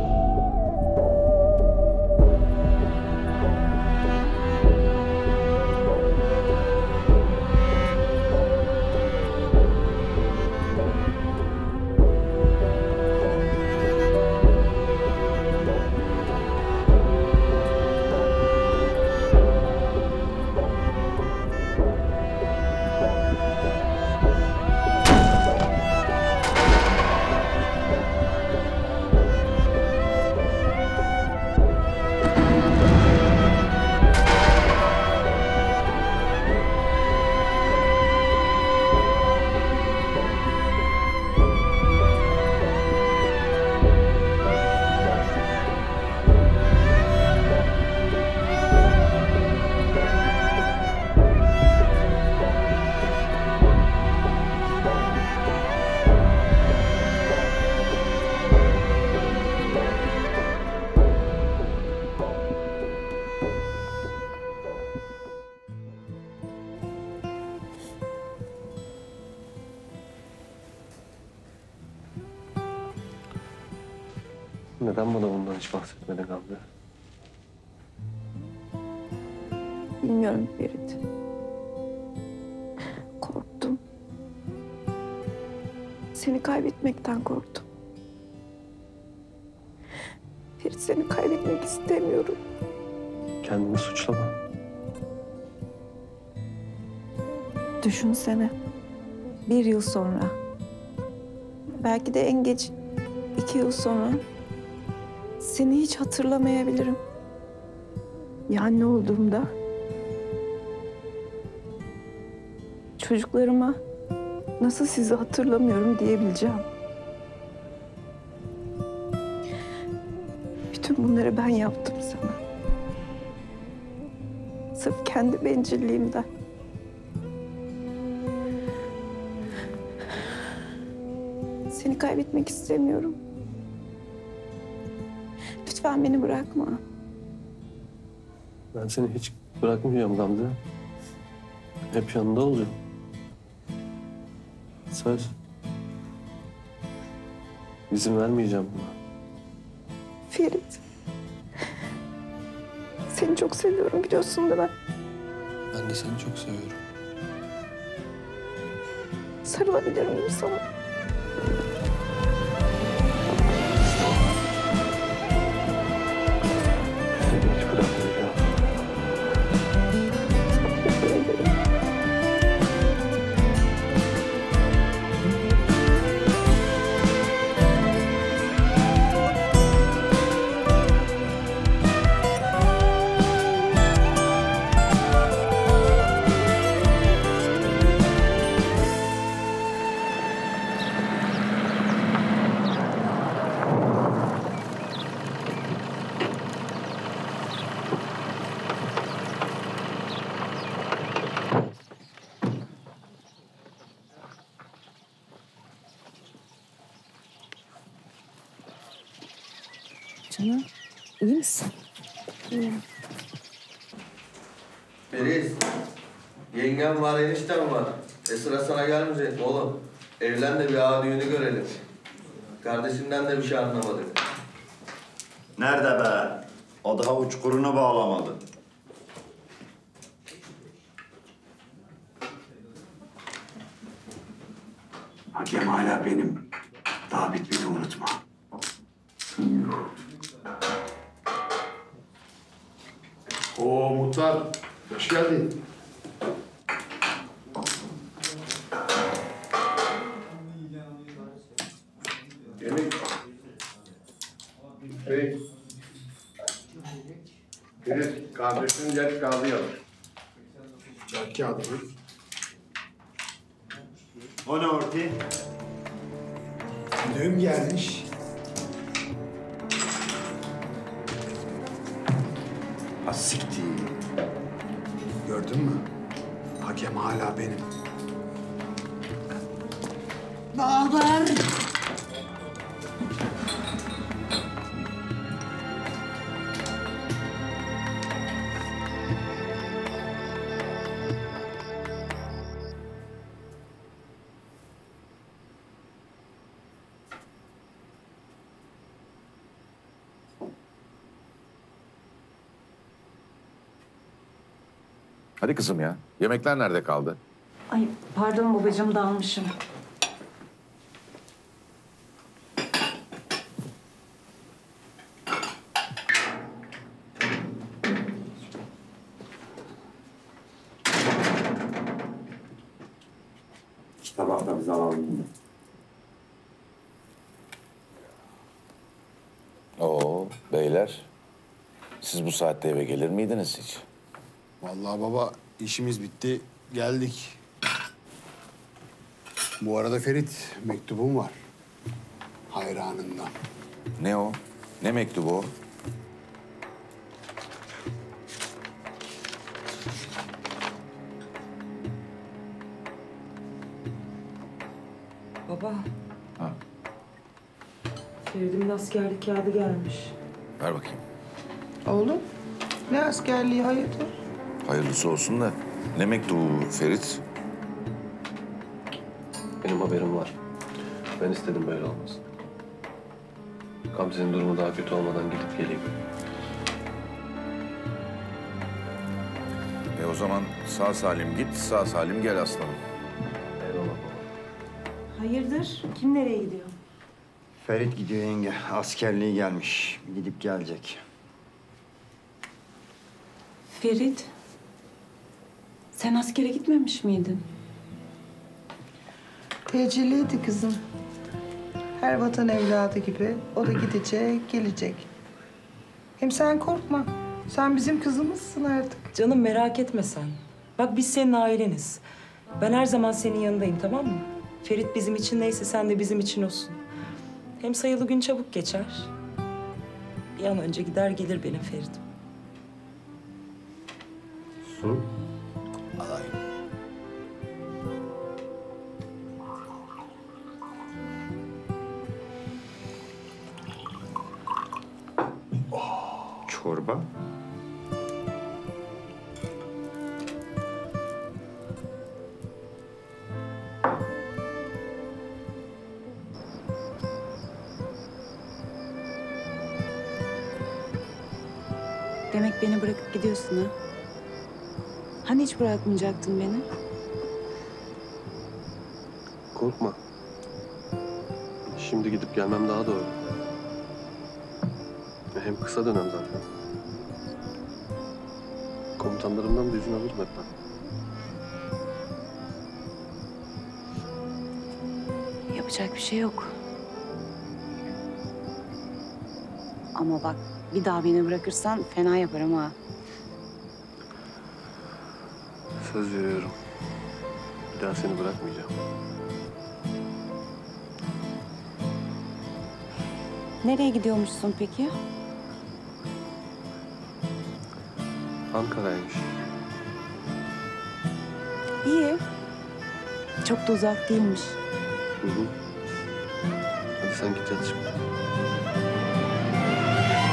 Neden bana bundan hiç bahsetmedin Gamze? Bilmiyorum Ferit. Korktum. Seni kaybetmekten korktum. Ferit, seni kaybetmek istemiyorum. Kendini suçlama. Düşünsene. Bir yıl sonra, belki de en geç iki yıl sonra seni hiç hatırlamayabilirim. Ya ne olduğumda çocuklarıma nasıl sizi hatırlamıyorum diyebileceğim. Bütün bunları ben yaptım sana. Sırf kendi bencilliğimden. Seni kaybetmek istemiyorum. Lütfen beni bırakma. Ben seni hiç bırakmayacağım Gamze. Hep yanında olacağım. Söz. İzin vermeyeceğim buna. Ferit. Seni çok seviyorum, biliyorsun değil mi? Ben de seni çok seviyorum. Sarılabilir miyim sana? Seni hiç bırakmayacağım. Canım, iyi misin? İyiyim. Feriz, yengem var, eniştem var. E sıra sana gelmeyecek mi oğlum? Evlen de bir ağa düğünü görelim. Kardeşinden de bir şey anlamadık. Nerede be? O daha uçkurunu bağlamadı. Hakem hala benim. Daha bitmedi unutma. Oo Muhtar, hoş geldin. Yemek. Hey. Ferit, kardeşinin yer kağıdı yazmış. Yer kağıdı mı? O ne orti? Düğüm gelmiş. Ha siktir. Gördün mü? Hakem hala benim. Ne haber? Hadi kızım ya. Yemekler nerede kaldı? Ay pardon babacığım, dalmışım. Tabakta bizi alalım. Oo beyler. Siz bu saatte eve gelir miydiniz hiç? Vallahi baba işimiz bitti, geldik. Bu arada Ferit, mektubum var. Hayranından. Ne o? Ne mektubu o? Baba. Ha. Feridim'in askerlik kağıdı gelmiş. Ver bakayım. Oğlum, ne askerliği hayırdır? Hayırlısı olsun da. Ne mektubu Ferit? Benim haberim var. Ben istedim böyle olmasın. Gamze'nin durumu daha kötü olmadan gidip geleyim. E o zaman sağ salim git, sağ salim gel aslanım. Eyvallah. Hayırdır? Kim nereye gidiyor? Ferit gidiyor yenge. Askerliği gelmiş. Gidip gelecek. Ferit, sen askere gitmemiş miydin? Tecilliydi kızım. Her vatan evladı gibi o da gidecek, gelecek. Hem sen korkma. Sen bizim kızımızsın artık. Canım merak etme sen. Bak biz senin aileniz. Ben her zaman senin yanındayım, tamam mı? Ferit bizim için neyse sen de bizim için olsun. Hem sayılı gün çabuk geçer. Bir an önce gider gelir benim Ferit'im. Su. Alayım. Çorba. Demek beni bırakıp gidiyorsun ha? Hani hiç bırakmayacaktın beni? Korkma. Şimdi gidip gelmem daha doğru. Hem kısa dönem zaten. Komutanlarımdan da izin alırım hep ben. Yapacak bir şey yok. Ama bak, bir daha beni bırakırsan fena yaparım ha. Söz veriyorum. Bir daha seni bırakmayacağım. Nereye gidiyormuşsun peki? Ankara'ymış. İyi. Çok da uzak değilmiş. Hı hı. Hadi sen git yat şimdi.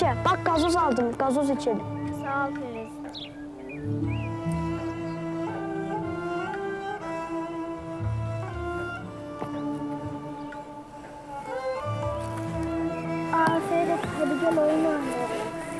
Ayşe bak gazoz aldım. Gazoz içelim. Sağ ol Feriz. Aa Ferit hadi gel oyun oynayalım.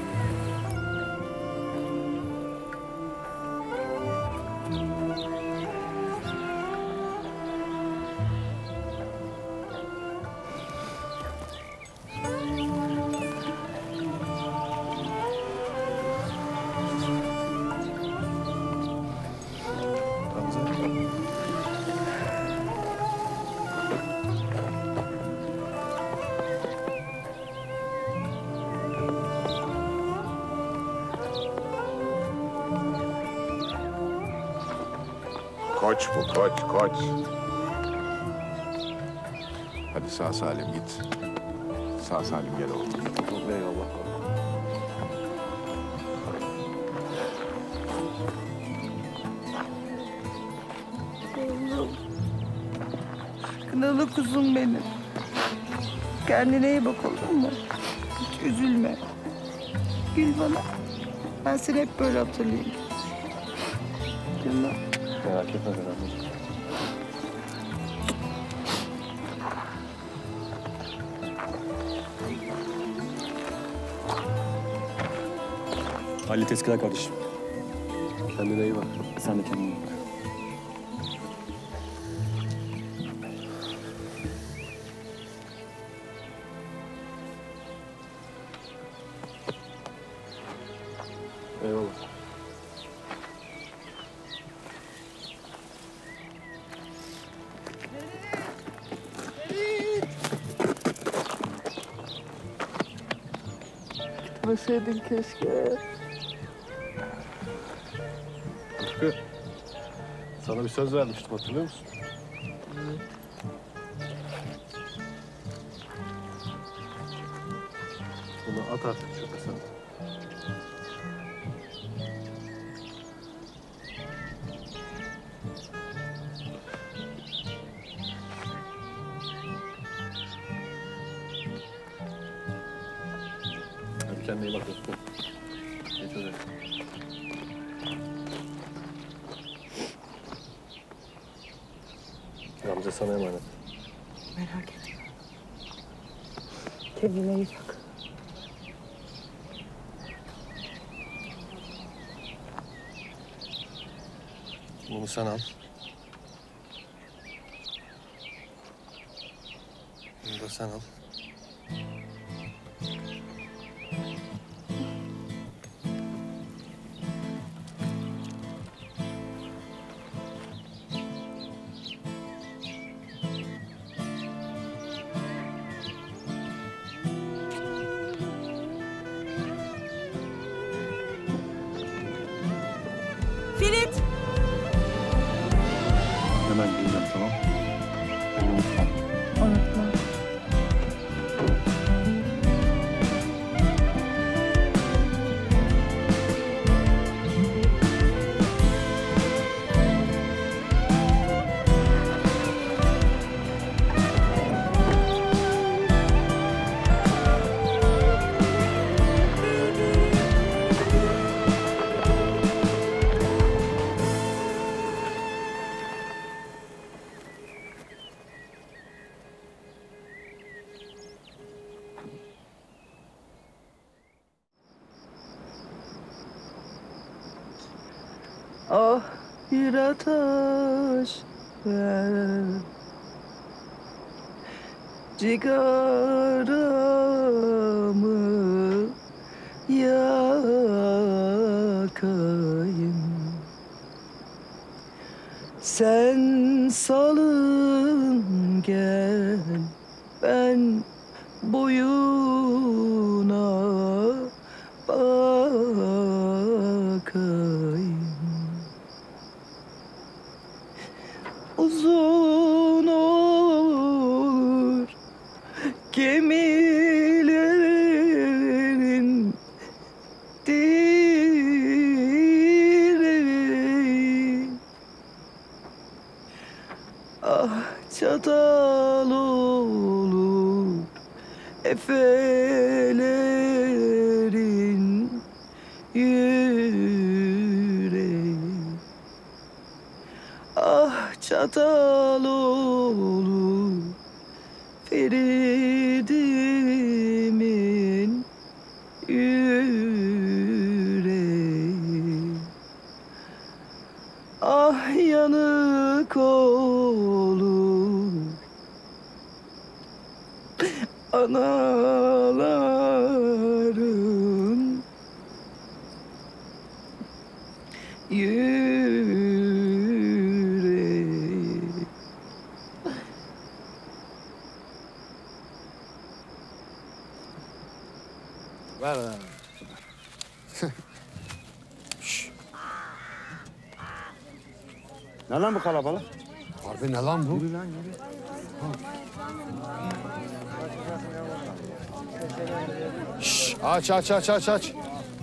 Koç bu, koç, koç. Hadi sağ salim git. Sağ salim gel oğlum. Eyvallah. Kınalı kuzum benim. Kendine iyi bak olur mu? Hiç üzülme. Gül bana. Ben seni hep böyle hatırlayayım. Canım. Merak etme ben. Halit Eskiden kardeşim. Kendine iyi bak. Sen de kendine iyi bak. Eyvallah. Gitmeseydin keşke. Rıfkı, sana bir söz vermiştim hatırlıyor musun? Bunu at artık çöpe sen. Hadi kendine iyi bak Rıfkı. Geç odaya. Gamze sana emanet. Merak etme. Kendine iyi bak. Bunu sen al. Bunu da sen al. Ferit! Hemen geleceğim tamam. Beni unutma. Unutma. Ah bir ateş ver, cigaramı yakayım. Sen salın gel, ben boyuna bakayım. Uzun olur gemilerin diri. Ah çatal olur efelerin çatal olur Feridimin yüreği. Ah yanık olur anaların yüreği. Ver lan. Ne lan bu kalabalık? Harbi ne lan bu? Yürü lan yürü. Şş, aç aç aç aç aç.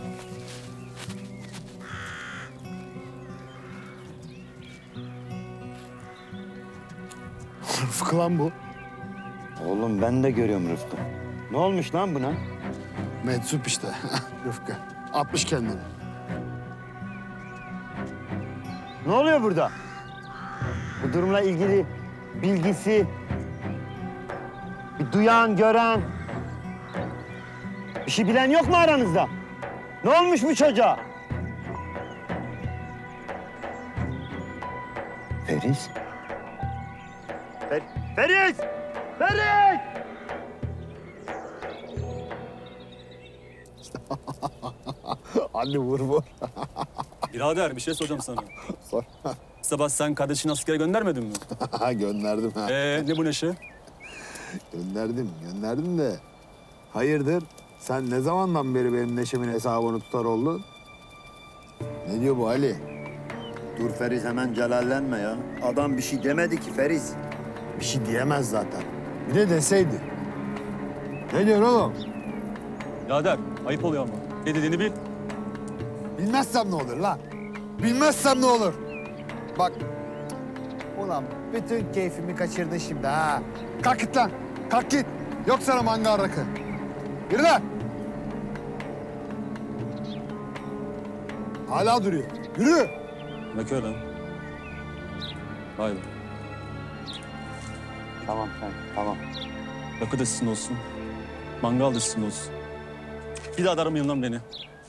Rıfkı lan bu. Oğlum ben de görüyorum Rıfkı. Ne olmuş lan buna? Meczup işte. Rıfkı. Atmış kendini. Ne oluyor burada? Bu durumla ilgili bilgisi, bir duyan, gören, bir şey bilen yok mu aranızda? Ne olmuş bu çocuğa? Feriz? Fer Feriz! Feriz! Hadi vur vur. Birader bir şey soracağım sana. Sor. Sabah sen kardeşini askere göndermedin mi? Gönderdim ha. Ee ne bu neşe? Gönderdim, gönderdim de. Hayırdır? Sen ne zamandan beri benim neşemin hesabını tutar oldun? Ne diyor bu Ali? Dur Feriz hemen celallenme ya. Adam bir şey demedi ki Feriz. Bir şey diyemez zaten. Bir de deseydi. Ne diyorsun oğlum? Birader ayıp oluyor ama. Ne dediğini bil. Bilmezsem ne olur lan? Bilmezsem ne olur? Bak. Ulan bütün keyfimi kaçırdın şimdi ha. Kalk git lan. Kalk git. Yok sana mangal rakı. Yürü lan. Hala duruyor. Yürü. Bak öyle. Vay be. Tamam sen, tamam. Rakı da sizin olsun. Mangal da sizin olsun. Bir daha darım yanından beni.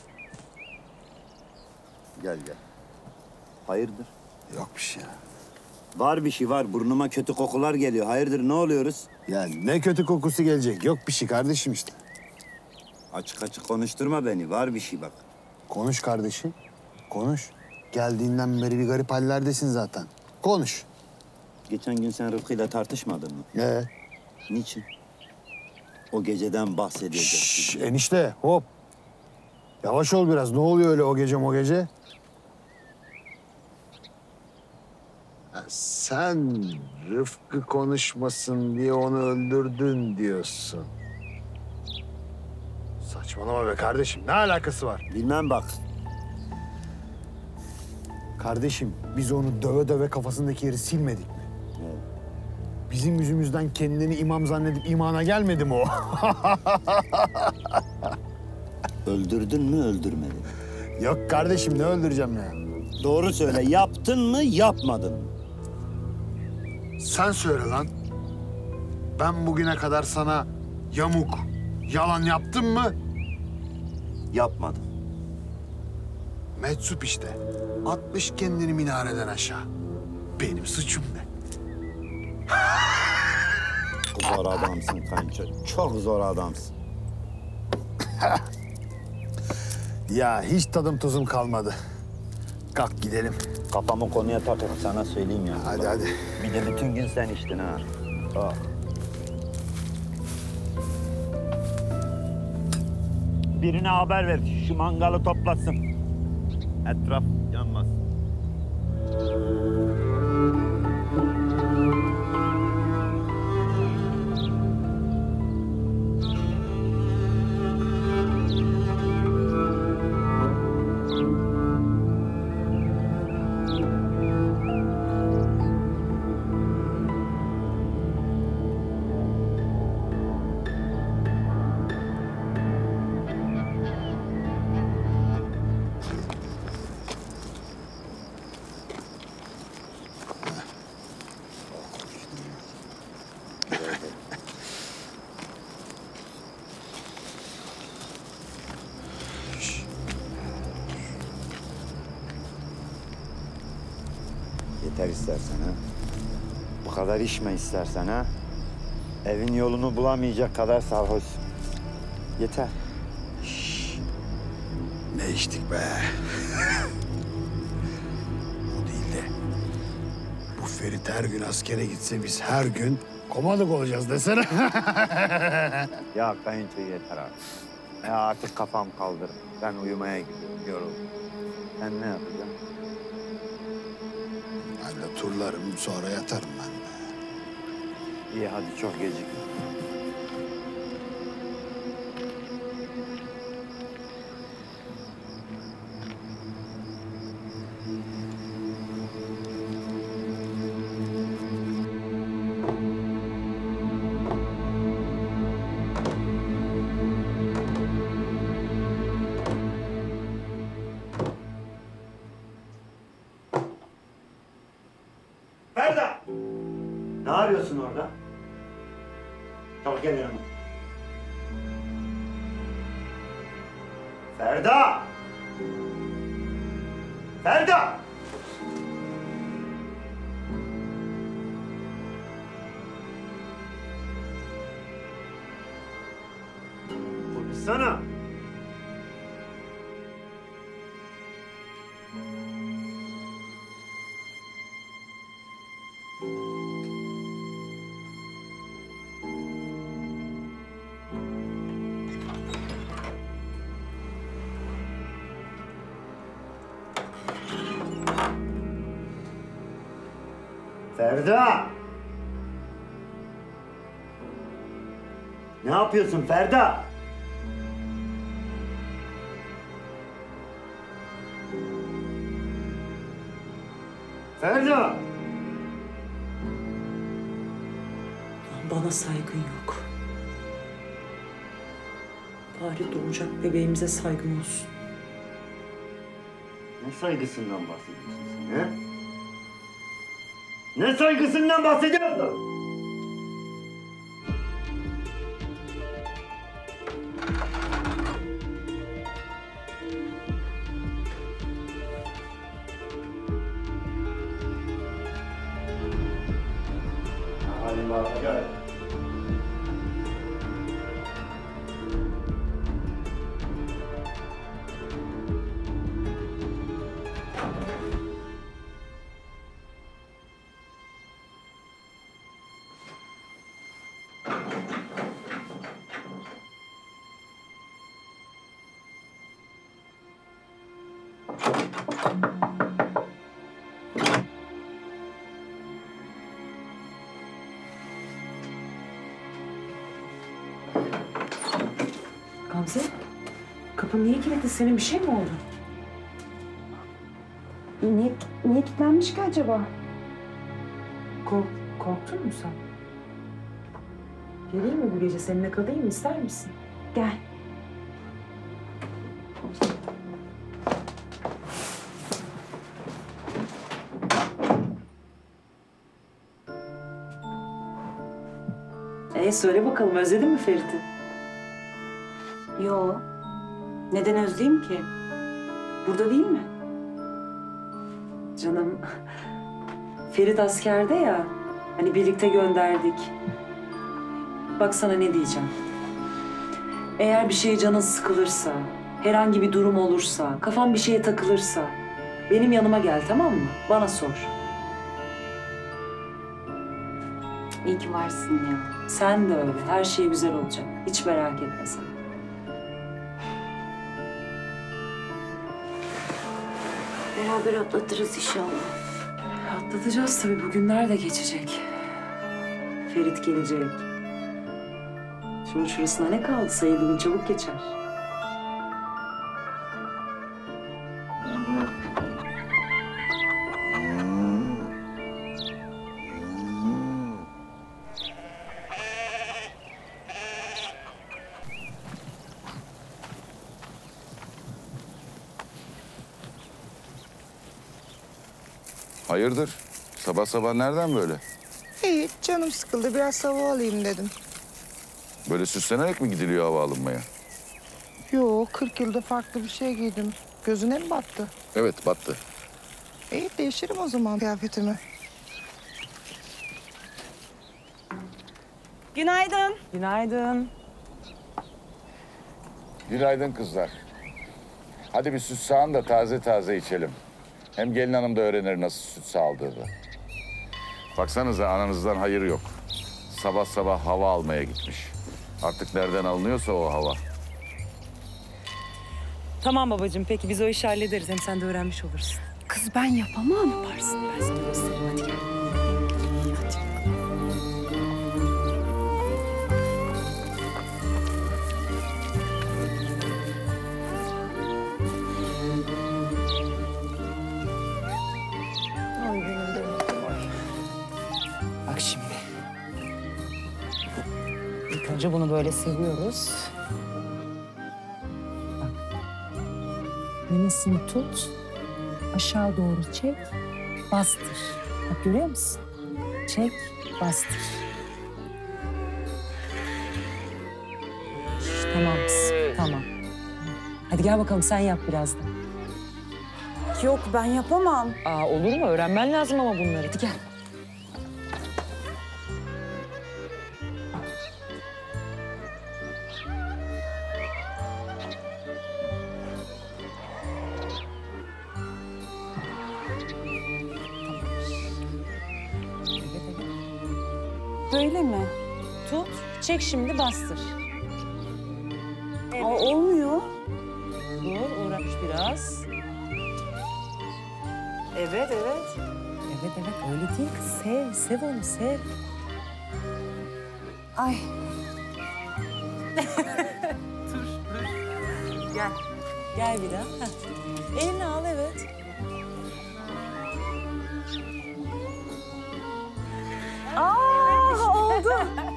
Gel gel. Hayırdır? Yok bir şey ya. Var bir şey var. Burnuma kötü kokular geliyor. Hayırdır ne oluyoruz? Ya ne kötü kokusu gelecek. Yok bir şey kardeşim işte. Açık açık konuşturma beni. Var bir şey bak. Konuş kardeşim. Konuş. Geldiğinden beri bir garip hallerdesin zaten. Konuş. Geçen gün sen Rıfkı'yla tartışmadın mı? Ee? Niçin? O geceden bahsedeceksin. Şş, enişte hop. Yavaş ol biraz. Ne oluyor öyle o gece o gece? Ya sen Rıfkı konuşmasın diye onu öldürdün diyorsun. Saçmalama be kardeşim. Ne alakası var? Bilmem bak. Kardeşim biz onu döve döve kafasındaki yeri silmedik mi? Evet. Bizim yüzümüzden kendini imam zannedip imana gelmedi mi o? Öldürdün mü öldürmedin mi? Yok kardeşim ne öldüreceğim ya? Doğru söyle. Yaptın mı yapmadın mı? Sen söyle lan. Ben bugüne kadar sana yamuk, yalan yaptım mı? Yapmadım. Meczup işte. Atmış kendini minareden aşağı. Benim suçum ne? Zor adamsın kanka. Çok zor adamsın. Ya hiç tadım tuzum kalmadı. Kalk gidelim. Kafamı konuya takıp sana söyleyeyim ya. Hadi Bak, hadi. Bir de bütün gün sen içtin ha. Oh. Birine haber ver. Şu mangalı toplasın. Etraf yanmaz. Yeter istersen ha. Bu kadar içme istersen ha. Evin yolunu bulamayacak kadar sarhoşsun. Yeter. Ne içtik be? O değil de bu Ferit her gün askere gitse biz her gün komandık olacağız desene. Ya kayınço yeter artık. Ya artık kafam kaldırın. Ben uyumaya gidiyorum, yoruldum. Sen ne yapacaksın? Ben de turlarım, sonra yatarım ben de. İyi hadi çok gecikme. Ferda! Ne arıyorsun orada? Çabuk gel yanıma. Ferda! Ferda! Konuşsana. Ferda! Ne yapıyorsun Ferda? Ferda! Bana saygın yok. Bari doğacak bebeğimize saygın olsun. Ne saygısından bahsediyorsun sen he? Ne saygısından bahsediyorsun? Hadi bak gel. Gamze, kapı niye kilitli? Senin bir şey mi oldu? Niye, niye kilitlenmiş ki acaba? Kork, korktun mu sen? Geleyim mi bu gece? Seninle kalayım mı? İster misin? Gel. Ee söyle bakalım, özledin mi Ferit'i? Yo. Neden özleyeyim ki? Burada değil mi? Canım, Ferit askerde ya, hani birlikte gönderdik. Bak sana ne diyeceğim. Eğer bir şeye canın sıkılırsa, herhangi bir durum olursa, kafan bir şeye takılırsa benim yanıma gel, tamam mı? Bana sor. İyi ki varsın ya. Sen de öyle. Her şey güzel olacak. Hiç merak etme sen. Beraber atlatırız inşallah. Atlatacağız tabii. Bugünler de geçecek. Ferit gelecek. Şunun şurasına ne kaldı? Sayılı gün çabuk geçer. Hayırdır? Sabah sabah nereden böyle? Hiç canım sıkıldı. Biraz hava alayım dedim. Böyle süslenerek mi gidiliyor hava alınmaya? Yo, kırk yılda farklı bir şey giydim. Gözüne mi battı? Evet, battı. İyi, değiştirim o zaman kıyafetimi. Günaydın. Günaydın. Günaydın kızlar. Hadi bir süt sağın da taze taze içelim. Hem gelin hanım da öğrenir nasıl süt sağaldığını. Baksanıza ananızdan hayır yok. Sabah sabah hava almaya gitmiş. Artık nereden alınıyorsa o hava. Tamam babacığım, peki biz o işi hallederiz. Hem sen de öğrenmiş olursun. Kız ben yapamam. Yaparsın, ben sana gösteririm. Hadi gel. Ay benim de. Bak şimdi. İlk önce bunu böyle seviyoruz. Bak. Memesini tut. Aşağı doğru çek. Bastır. Bak görüyor musun? Çek, bastır. Şş, tamam mısın? Tamam. Hadi gel bakalım sen yap biraz da. Yok ben yapamam. Aa, olur mu? Öğrenmen lazım ama bunları. Hadi gel. Böyle mi? Tut, çek şimdi bastır. Aa, olmuyor. Dur, uğraş biraz. Evet, evet. Evet, evet. Öyle değil kız. Sev, sev onu, sev. Ay. Dur, dur. Gel. Gel bir daha. Heh. Elini al, evet. Aa, oldu.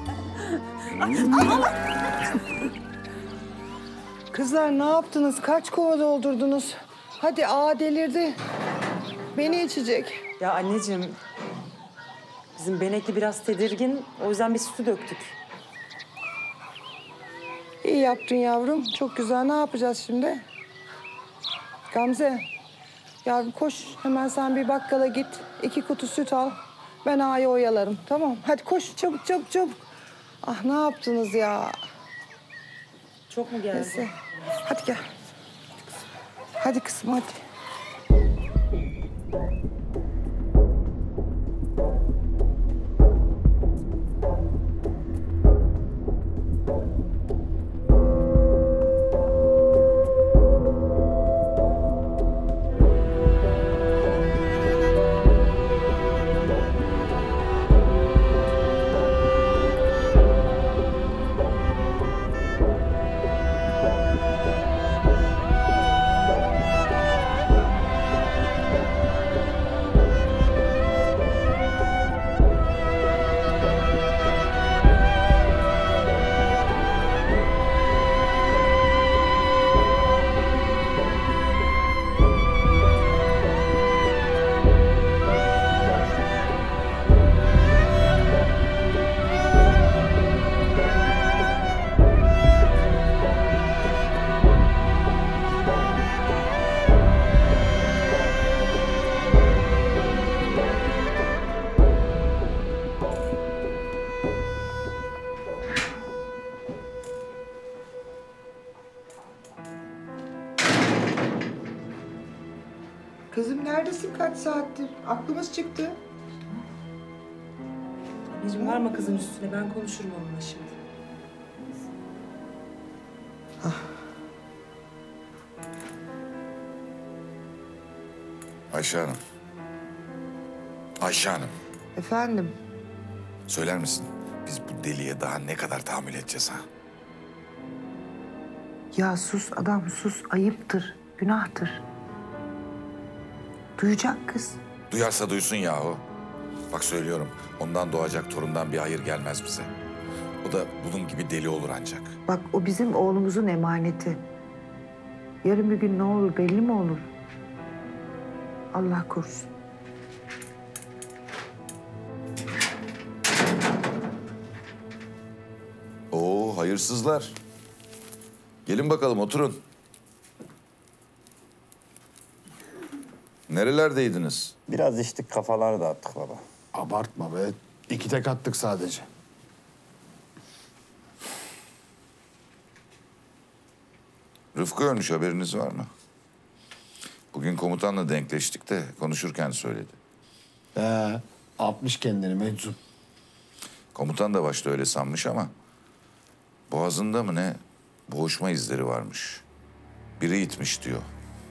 Kızlar ne yaptınız? Kaç kova doldurdunuz? Hadi ağa delirdi. Beni içecek. Ya anneciğim, bizim Benekli biraz tedirgin. O yüzden bir sütü döktük. İyi yaptın yavrum. Çok güzel. Ne yapacağız şimdi? Gamze, yavrum koş. Hemen sen bir bakkala git. İki kutu süt al. Ben ağayı oyalarım. Tamam. Hadi koş çabuk çabuk çabuk. Ah ne yaptınız ya? Çok mu geldi? Neyse. Hadi gel. Hadi kızım hadi. Kızım neredesin kaç saattir? Aklımız çıktı. Anneciğim varma kızın üstüne. Ben konuşurum onunla şimdi. Ayşe Hanım. Ayşe Hanım. Efendim? Söyler misin? Biz bu deliye daha ne kadar tahammül edeceğiz ha? Ya sus adam sus. Ayıptır. Günahtır. Duyacak kız. Duyarsa duysun yahu. Bak söylüyorum, ondan doğacak torundan bir hayır gelmez bize. O da bunun gibi deli olur ancak. Bak o bizim oğlumuzun emaneti. Yarın bir gün ne olur belli mi olur? Allah korusun. Oo hayırsızlar. Gelin bakalım oturun. Nerelerdeydiniz? Biraz içtik, kafaları dağıttık baba. Abartma be. İki tek attık sadece. Rıfkı ölmüş, haberiniz var mı? Bugün komutanla denkleştik de konuşurken söyledi. Ee, atmış kendini meczup. Komutan da başta öyle sanmış ama... boğazında mı ne boğuşma izleri varmış. Biri itmiş diyor.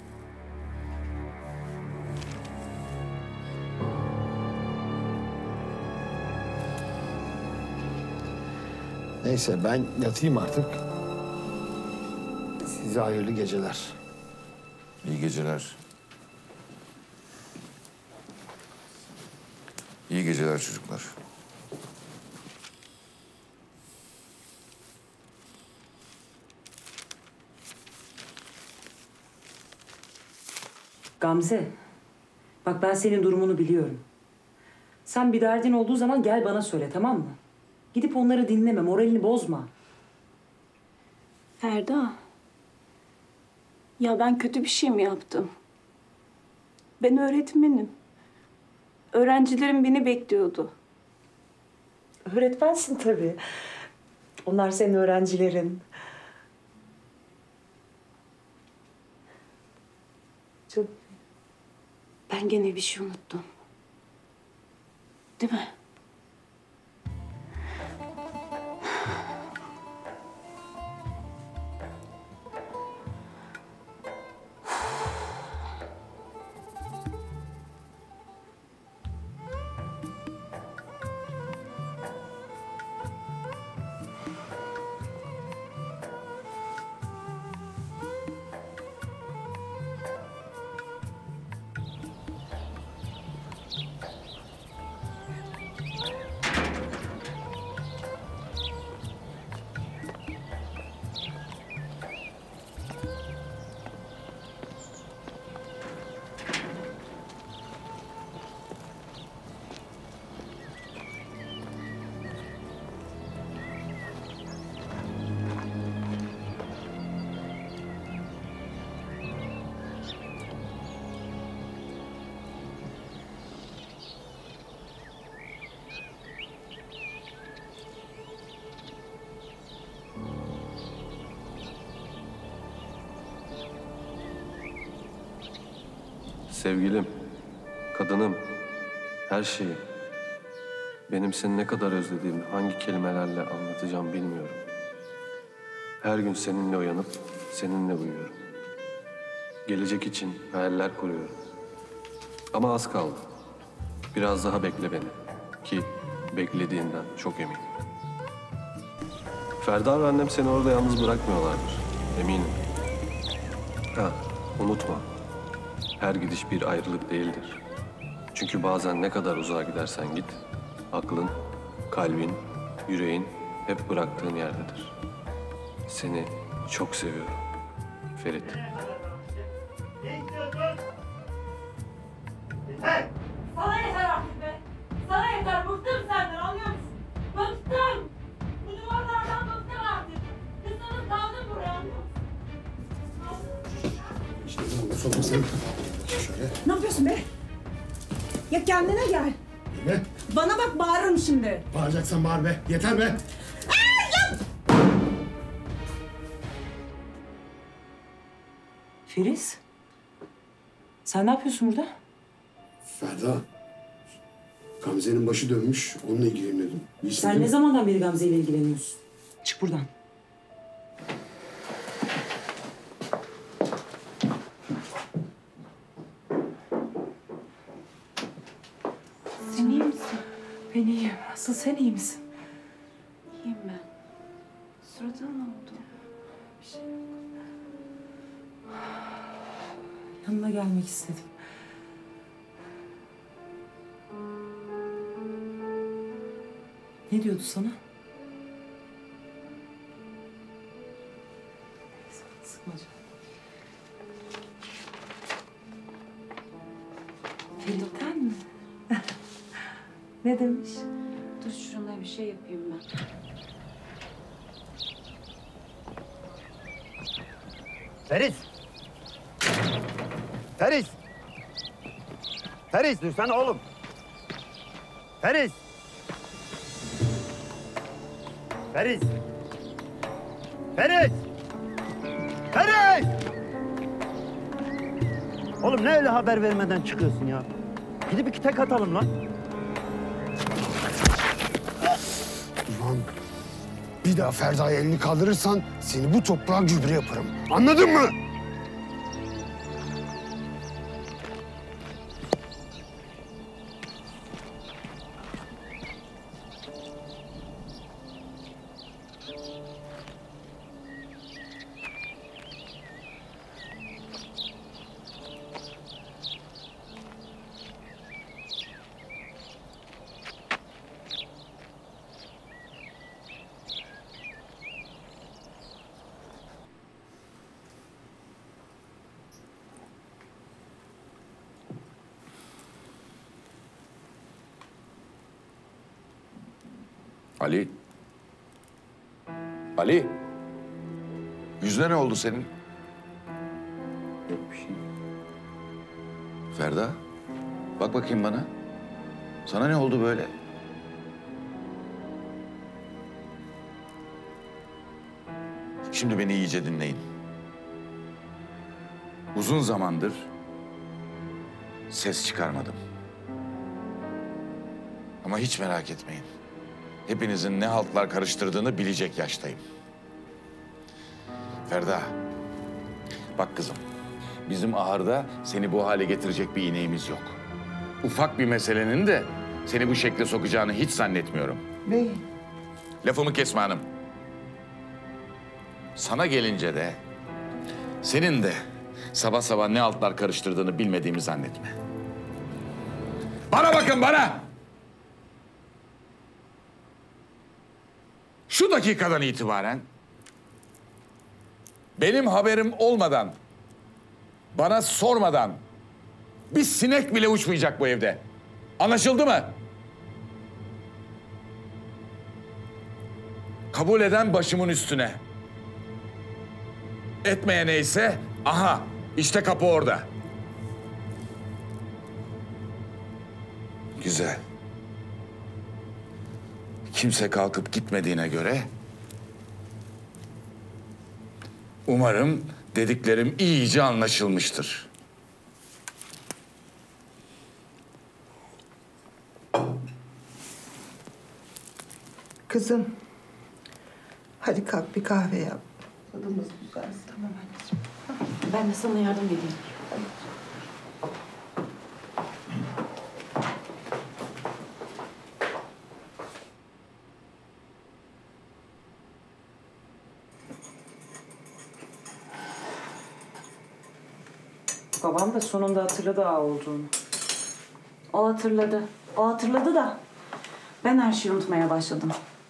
Neyse ben yatayım artık. Size hayırlı geceler. İyi geceler. İyi geceler çocuklar. Gamze, bak ben senin durumunu biliyorum. Sen bir derdin olduğu zaman gel bana söyle, tamam mı? Gidip onları dinleme, moralini bozma. Ferda. Ya ben kötü bir şey mi yaptım? Ben öğretmenim. Öğrencilerim beni bekliyordu. Öğretmensin tabii. Onlar senin öğrencilerin. Çok... Ben gene bir şey unuttum. Değil mi? Sevgilim, kadınım, her şeyi. Benim seni ne kadar özlediğimi hangi kelimelerle anlatacağım bilmiyorum. Her gün seninle uyanıp seninle uyuyorum. Gelecek için hayaller kuruyorum. Ama az kaldı. Biraz daha bekle beni. Ki beklediğinden çok eminim. Ferda ve annem seni orada yalnız bırakmıyorlardır. Eminim. Ha, unutma. Her gidiş bir ayrılık değildir. Çünkü bazen ne kadar uzağa gidersen git, aklın, kalbin, yüreğin hep bıraktığın yerdedir. Seni çok seviyorum. Ferit. Sana yeter artık be! Sana yeter! Bıktım senden, anlıyor musun? Bıktım! Bu duvarlardan bıktım artık. Kızınız kaldım buraya, anlıyor musun? İşte bunu sokmasın. Şöyle. Ne yapıyorsun be? Ya kendine gel. Ne? Bana bak, bağırırım şimdi. Bağıracaksan bağır be. Yeter be. Filiz, sen ne yapıyorsun burada? Ferda. Gamze'nin başı dönmüş. Onunla ilgilenelim. Sen ne zamandan beri Gamze ile ilgileniyorsun? Çık buradan. Sen iyi misin? Ben iyiyim. Asıl sen iyi misin? İyiyim ben. Suratına ne oldu? Bir şey yok. Yanına gelmek istedim. Ne diyordu sana? Sıkma canım. Ferit'ten mi? Ne demiş? Dur şuna bir şey yapayım ben. Feris! Feris! Feris dursana oğlum. Feris. Feris. Feris. Feris. Oğlum ne öyle haber vermeden çıkıyorsun ya? Gidip iki tek atalım lan. Ulan bir daha Ferda'ya elini kaldırırsan seni bu toprağa gübre yaparım. Anladın mı? Ali. Ali. Yüzüne ne oldu senin? Yok bir şey. Ferda. Bak bakayım bana. Sana ne oldu böyle? Şimdi beni iyice dinleyin. Uzun zamandır ses çıkarmadım. Ama hiç merak etmeyin. Hepinizin ne haltlar karıştırdığını bilecek yaştayım. Ferda, bak kızım. Bizim ahırda seni bu hale getirecek bir ineğimiz yok. Ufak bir meselenin de seni bu şekle sokacağını hiç zannetmiyorum. Bey. Lafımı kesme hanım. Sana gelince de senin de sabah sabah ne altlar karıştırdığını bilmediğimi zannetme. Bana bakın bana! Şu dakikadan itibaren benim haberim olmadan, bana sormadan bir sinek bile uçmayacak bu evde. Anlaşıldı mı? Kabul eden başımın üstüne. Etmeye neyse, aha işte kapı orada. Güzel. Kimse kalkıp gitmediğine göre umarım dediklerim iyice anlaşılmıştır. Kızım. Hadi kalk bir kahve yap. Tadımız güzelsin. Tamam anneciğim. Ben de sana yardım edeyim. Babam da sonunda hatırladı ağa olduğunu. O hatırladı. O hatırladı da ben her şeyi unutmaya başladım.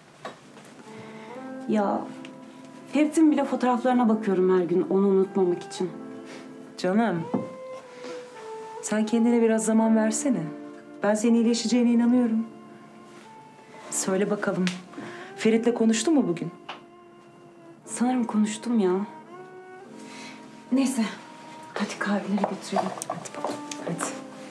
Ya Ferit'in bile fotoğraflarına bakıyorum her gün onu unutmamak için. Canım, sen kendine biraz zaman versene. Ben senin iyileşeceğine inanıyorum. Söyle bakalım, Ferit'le konuştun mu bugün? Sanırım konuştum ya. Neyse, hadi kahveleri götürelim. Hadi bakalım, hadi.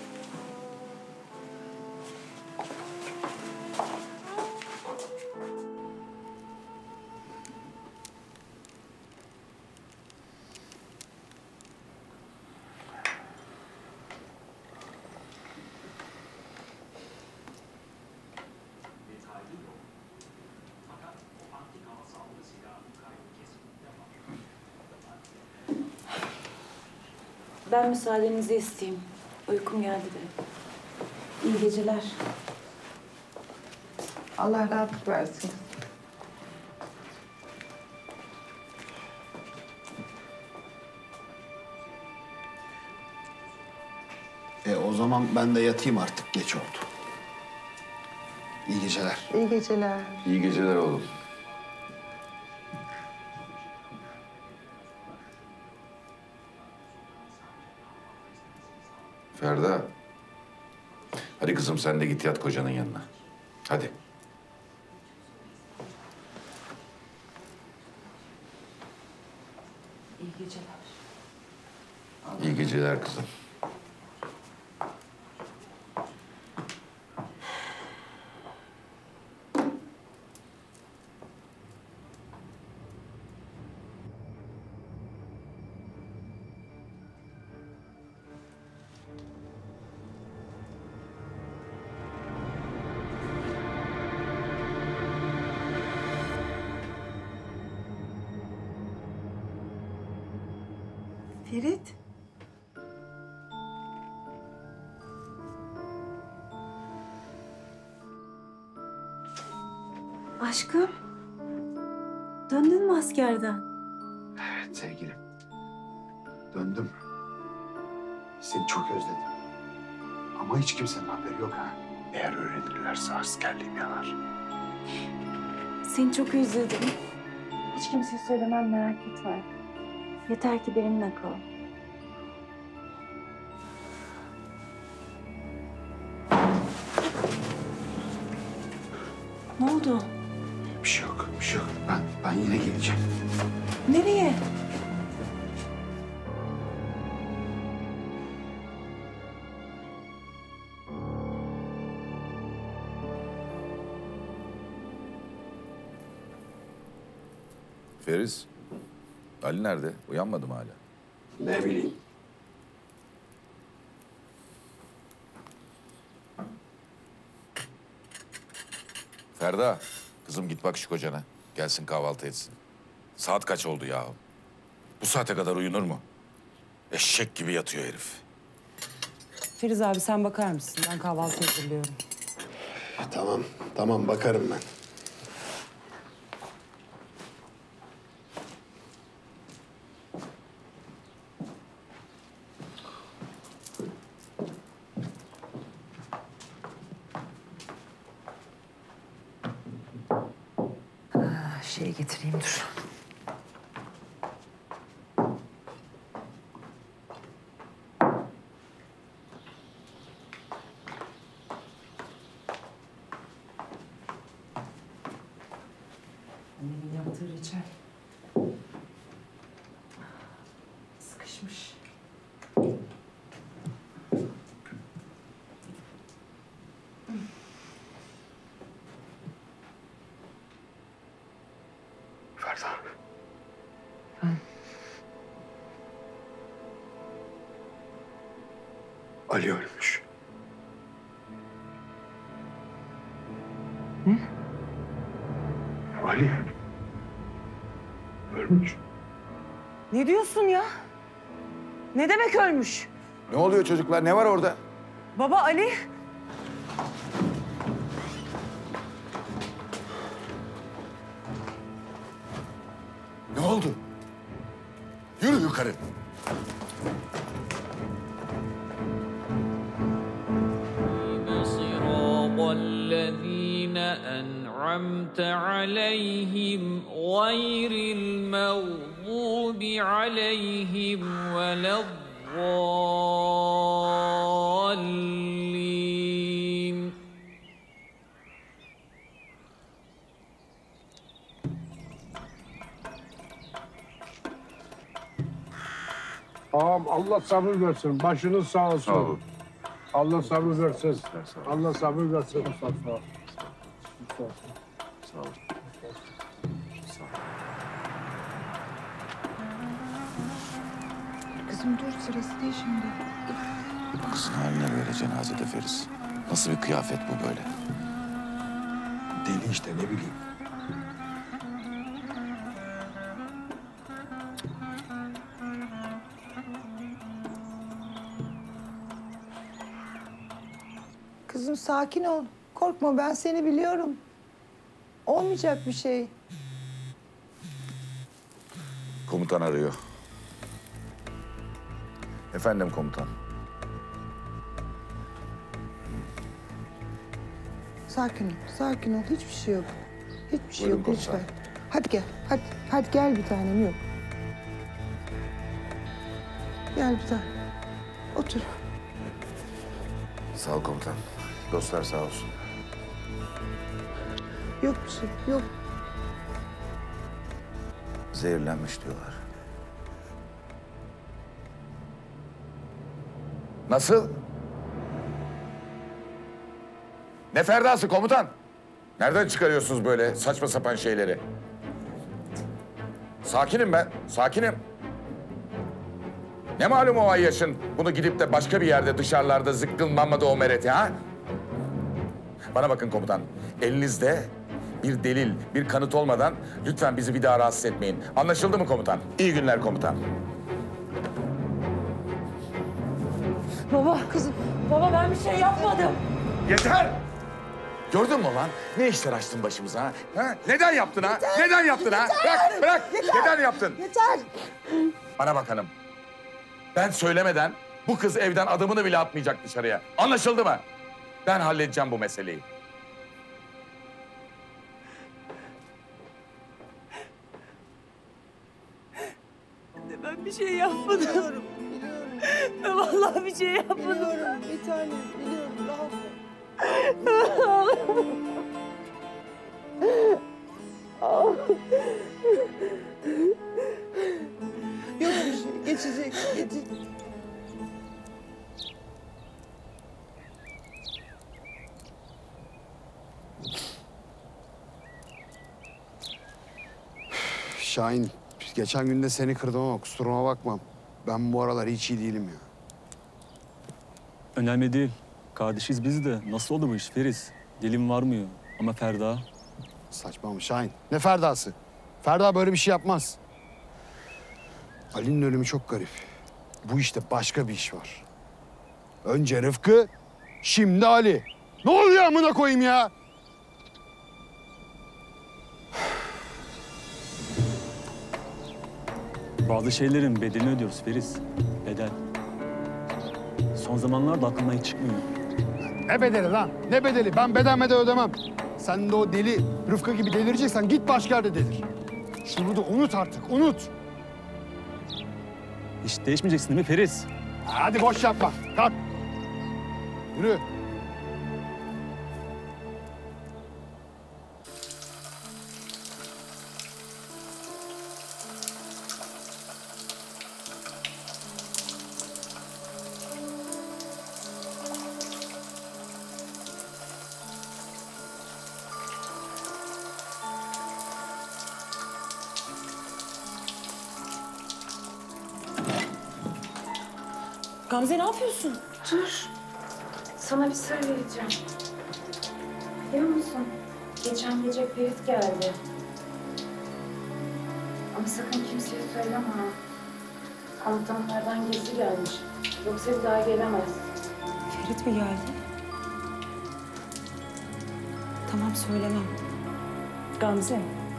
Ben müsaadenizi isteyeyim. Uykum geldi de. İyi geceler. Allah rahatlık versin. E o zaman ben de yatayım artık. Geç oldu. İyi geceler. İyi geceler. İyi geceler oğlum. Ferda. Hadi kızım sen de git yat kocanın yanına. Hadi. İyi geceler. İyi geceler kızım. Ferit. Aşkım. Döndün mü askerden? Evet sevgilim. Döndüm. Seni çok özledim. Ama hiç kimsenin haberi yok ha. Eğer öğrenirlerse askerliğim yanar. Seni çok özledim. Hiç kimseye söylemem, merak etme. Yeter ki benimle kal. Ne oldu? Bir şey yok, bir şey yok. Ben, ben yine geleceğim. Nereye? Feriz, Ali nerede? Uyanmadı mı hala? Ne bileyim. Ferda, kızım git bak şu kocana. Gelsin kahvaltı etsin. Saat kaç oldu ya? Bu saate kadar uyunur mu? Eşek gibi yatıyor herif. Feriz abi sen bakar mısın? Ben kahvaltı hazırlıyorum. Tamam, tamam bakarım ben. Şey getireyim dur. Annemin yaptığı reçel. Sıkışmış. Ferda. Ben... Ali ölmüş. Ne? Ali. Ölmüş. Ne diyorsun ya? Ne demek ölmüş? Ne oluyor çocuklar? Ne var orada? Baba Ali. Ne oldu? Yürü yukarı. صراط الذين أنعمت عليهم غير المغضوب عليهم ولا الضالين. Ağam Allah sabır versin. Başınız sağ olsun. Sağ olun. Allah sabır versin. Allah sabır versin. Sağ ol. Sağ ol. Sağ olun. Kızım dur, sırası değil şimdi. Kızın haline böyle cenazede Feriz. Nasıl bir kıyafet bu böyle? Deli işte ne bileyim. Kızım sakin ol. Korkma, ben seni biliyorum. Olmayacak bir şey. Komutan arıyor. Efendim komutan. Sakin ol, sakin ol. Hiçbir şey yok. Hiçbir şey Buyurun yok komutan. lütfen. Hadi gel, hadi. Hadi gel bir tanem, yok. Gel bir tane. Otur. Sağ ol komutan. Dostlar sağ olsun. Yok bir şey, yok. Zehirlenmiş diyorlar. Nasıl? Ne Ferda'sı komutan? Nereden çıkarıyorsunuz böyle saçma sapan şeyleri? Sakinim ben, sakinim. Ne malum o ay yaşın bunu gidip de başka bir yerde dışarılarda zıkkınlanmadı o mereti ha? Bana bakın komutan, elinizde bir delil, bir kanıt olmadan lütfen bizi bir daha rahatsız etmeyin. Anlaşıldı mı komutan? İyi günler komutan. Baba. Kızım. Baba ben bir şey yapmadım. Yeter! Gördün mü lan? Ne işler açtın başımıza ha? ha? Neden yaptın ha? Yeter! Neden yaptın ha? Yeter! Bırak, bırak! Yeter! Neden yaptın? Yeter! Bana bak hanım. Ben söylemeden bu kız evden adımını bile atmayacak dışarıya. Anlaşıldı mı? Ben halledeceğim bu meseleyi. Ben bir şey yapmadım. Biliyorum, biliyorum. Ben vallahi bir şey yapmadım. Biliyorum, bir tanem, biliyorum. Rahat ol. Yok bir şey, geçecek, geçecek. Şahin, geçen gün de seni kırdım ama kusuruma bakmam. Ben bu aralar hiç iyi değilim ya. Önemli değil. Kardeşiz biz de. Nasıl oldu bu iş Feriz? Dilim varmıyor. Ama Ferda... Saçma mı Şahin? Ne Ferda'sı? Ferda böyle bir şey yapmaz. Ali'nin ölümü çok garip. Bu işte başka bir iş var. Önce Rıfkı, şimdi Ali. Ne oluyor amına koyayım ya? Bazı şeylerin bedelini ödüyoruz Feriz. Bedel. Son zamanlarda aklımdan hiç çıkmıyor. Ne bedeli lan? Ne bedeli? Ben beden bedel ödemem. Sen de o deli Rıfkı gibi delireceksen git başka yerde delir. Şunu da unut artık, unut. Hiç değişmeyeceksin değil mi Feriz? Hadi boş yapma. Kalk. Yürü. Gamze ne yapıyorsun? Dur. Sana bir sır vereceğim. Biliyor musun? Geçen gece Ferit geldi. Ama sakın kimseye söyleme ha. Komutanlardan gizli gelmiş. Yoksa bir daha gelemez. Ferit mi geldi? Tamam söylemem. Gamze.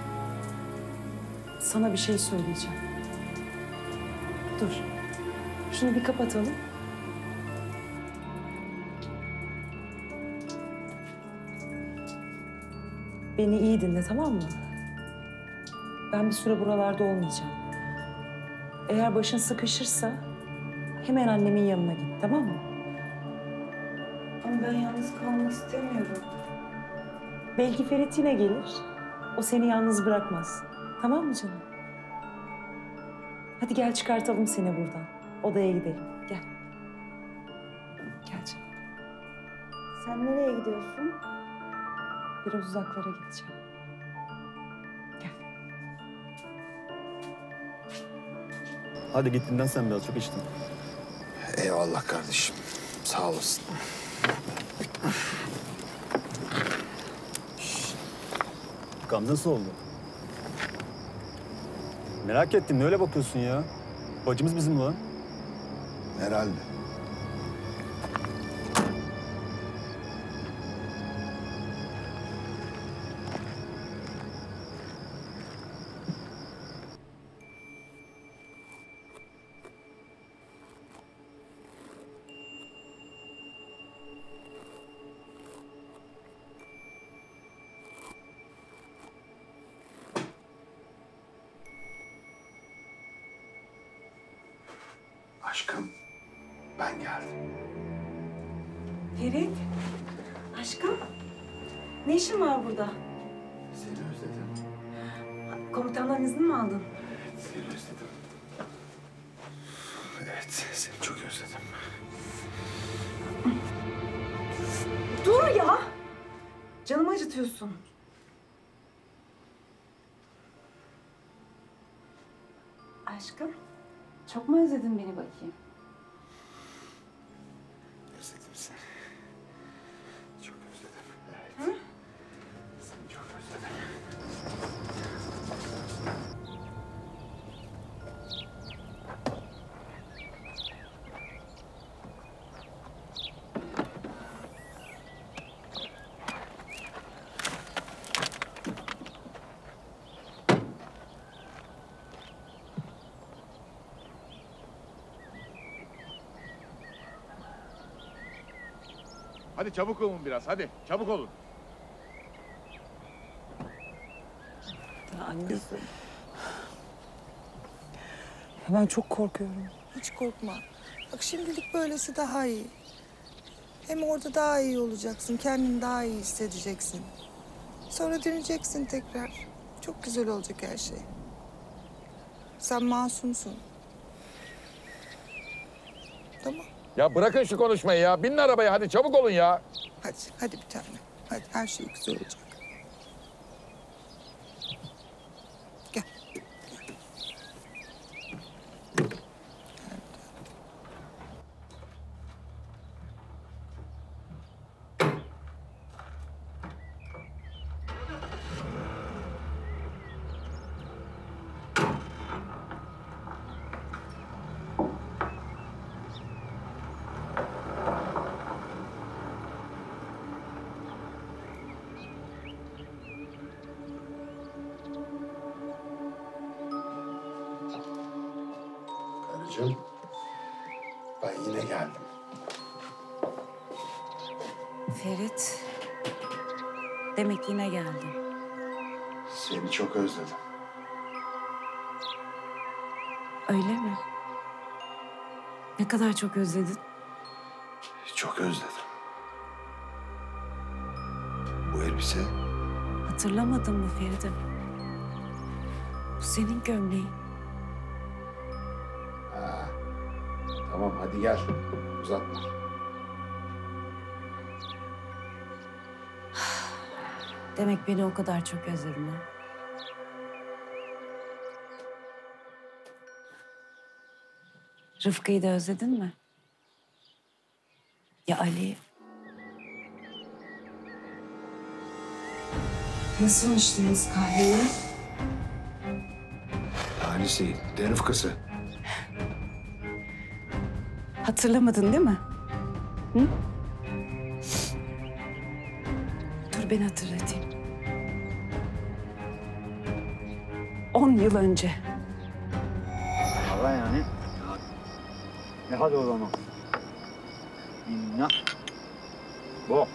Sana bir şey söyleyeceğim. Dur. Şunu bir kapatalım. Beni iyi dinle, tamam mı? Ben bir süre buralarda olmayacağım. Eğer başın sıkışırsa hemen annemin yanına git, tamam mı? Ama ben yalnız kalmak istemiyorum. Belki Ferit yine gelir. O seni yalnız bırakmaz. Tamam mı canım? Hadi gel çıkartalım seni buradan. Odaya gidelim. Gel. Gel canım. Sen nereye gidiyorsun? Biraz uzaklara gideceğim. Gel. Hadi git dinlen sen biraz. Çok içtin. Eyvallah kardeşim. Sağ olasın. Gamze nasıl oldu? Merak ettim. Ne öyle bakıyorsun ya? Bacımız bizim lan. Herhalde. Aşkım, ben geldim. Ferit. Aşkım. Ne işin var burada? Seni özledim. Komutandan izin mi aldın? Seni özledim. Evet, seni çok özledim. Dur ya! Canımı acıtıyorsun. Aşkım, çok mu özledin beni bakayım? Özledim seni. Çok özledim. Evet. Hı? Seni çok özledim. Hadi çabuk olun biraz, hadi. Çabuk olun. Annesi. Ben çok korkuyorum. Hiç korkma. Bak şimdilik böylesi daha iyi. Hem orada daha iyi olacaksın, kendini daha iyi hissedeceksin. Sonra döneceksin tekrar. Çok güzel olacak her şey. Sen masumsun. Tamam. Ya bırakın şu konuşmayı ya. Binin arabaya hadi çabuk olun ya. Hadi, hadi bir tane. Hadi her şey güzel olacak. Gel. Karıcığım, ben yine geldim. Ferit. Demek yine geldin. Seni çok özledim. Öyle mi? Ne kadar çok özledin? Çok özledim. Bu elbise Hatırlamadın mı Feride? Bu senin gömleğin. Ha. Tamam hadi gel. Uzatma. Demek beni o kadar çok özledin ha? Rıfkı'yı da özledin mi? Ya Ali? Nasıl içtiniz kahveyi? Tanesi, de Rıfkısı. Hatırlamadın değil mi? Hı? Dur ben hatırlatayım. On yıl önce. Allah yani. E hadi o zaman. İnna. Bu.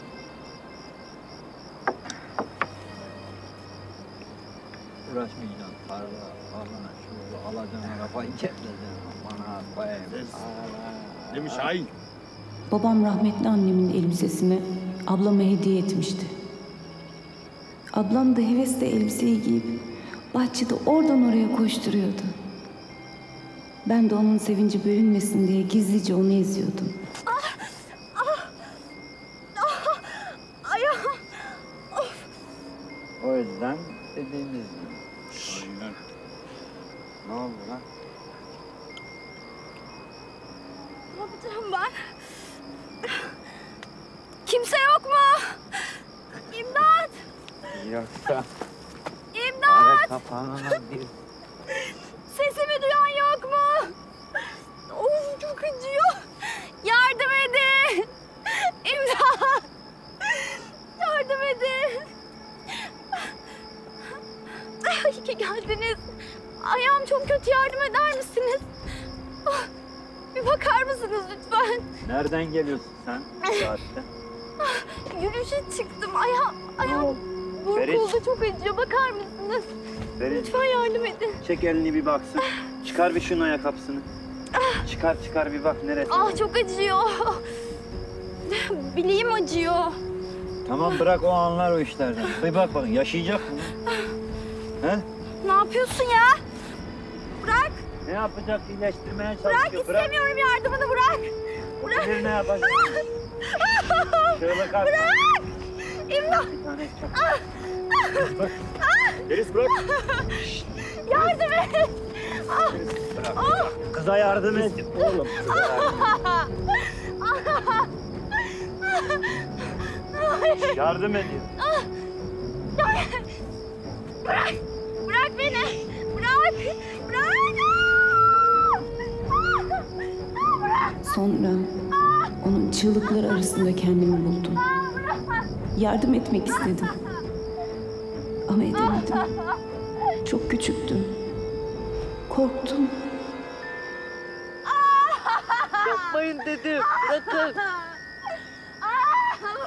Uğraşmayacaksın. Tarla, tarlana, şunu alacaksın, arabayı çekeceksin. Bana koyayım. Değil mi Şahin? Babam rahmetli annemin elbisesini ablama hediye etmişti. Ablam da hevesle elbiseyi giyip bahçede oradan oraya koşturuyordu. Ben de onun sevinci bölünmesin diye gizlice onu eziyordum. Ah! Ah! Ah! Ayağım! Of! O yüzden dediğimiz gibi. Aynen. Ne oldu lan? Ne yapacağım ben? Kimse yok mu? İmdat! Yoksa İmdat! ara kapağına bir Sesimi duyan yok mu? Of çok acıyor. Yardım edin. İmdat! Yardım edin. İyi ki geldiniz. Ayağım çok kötü, yardım eder misiniz? Ah, bir bakar mısınız lütfen? Nereden geliyorsun sen bu saatte? Ah, yürüyüşe çıktım. Ayağım, ayağım Ferit. burkuldu, çok acıyor. Bakar mısınız? Ferit. Lütfen yardım edin. Çek elini bir baksın. Çıkar bir şunun ayakkabısını. Çıkar çıkar bir bak neresi? Ah çok acıyor. Bileğim acıyor. Tamam bırak o anlar o işlerden. Bir bak bakın yaşayacak mı? He? Ne yapıyorsun ya? Bırak. Ne yapacak? İyileştirmeye Bırak, çalışıyor. istemiyorum yardımını, bırak. Bırak. Bir ne yapacak? Şöyle kalk. Bırak. İmdat. Bir tane çak. Ah. Bak. Ah. Deniz bırak. Yardım et. Ah. Bırak. Ah. Kıza yardım et. Oğlum kıza yardım et. Yardım ediyor. Ah. Bırak. Bırak beni. Bırak. Bırak. Sonra onun çığlıkları arasında kendimi buldum. Yardım etmek istedim. Ama edemedim. Çok küçüktüm. Korktum. Yapmayın dedim. Bırakın.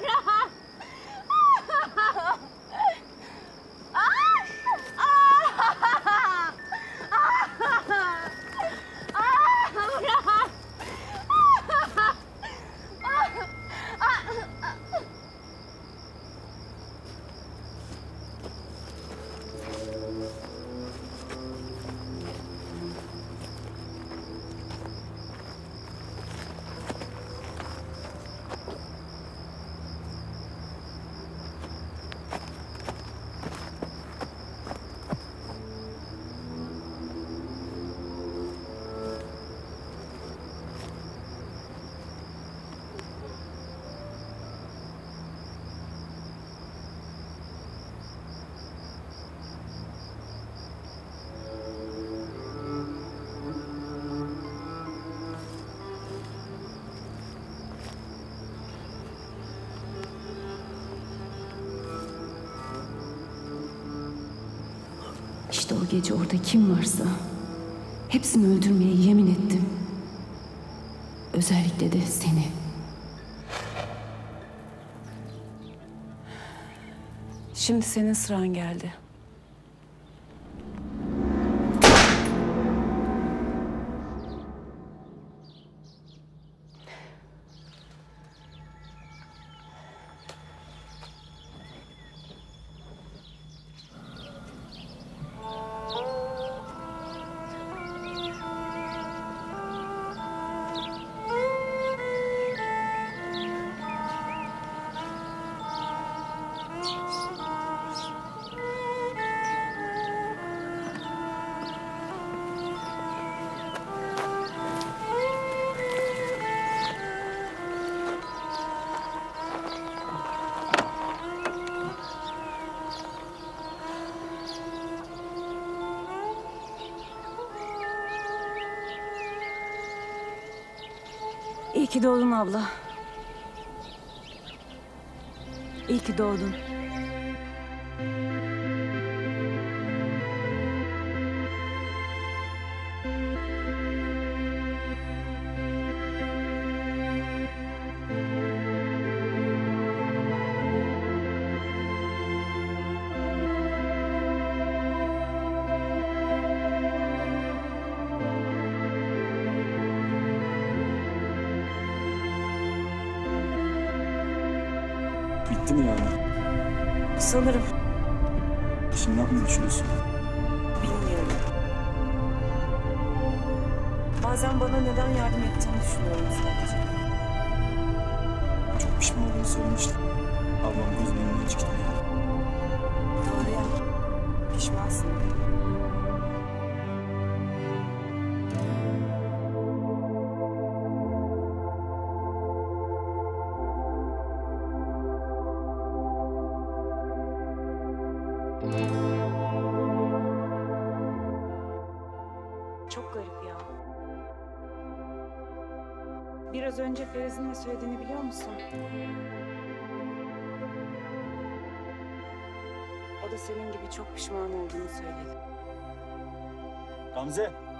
İşte o gece orada kim varsa hepsini öldürmeye yemin ettim. Özellikle de seni. Şimdi senin sıran geldi. İyi ki doğdun abla. İyi ki doğdun. Bitti mi yani? Sanırım. Şimdi ne yapmayı düşünüyorsun? Bilmiyorum. Bazen bana neden yardım ettiğini düşünüyorum sadece. Çok pişman olduğunu söylemiştim. Ablam gözlerinden çıktı yani. Doğru ya. Pişmansın. Çok garip ya. Biraz önce Feriz'in ne söylediğini biliyor musun? O da senin gibi çok pişman olduğunu söyledi. Gamze.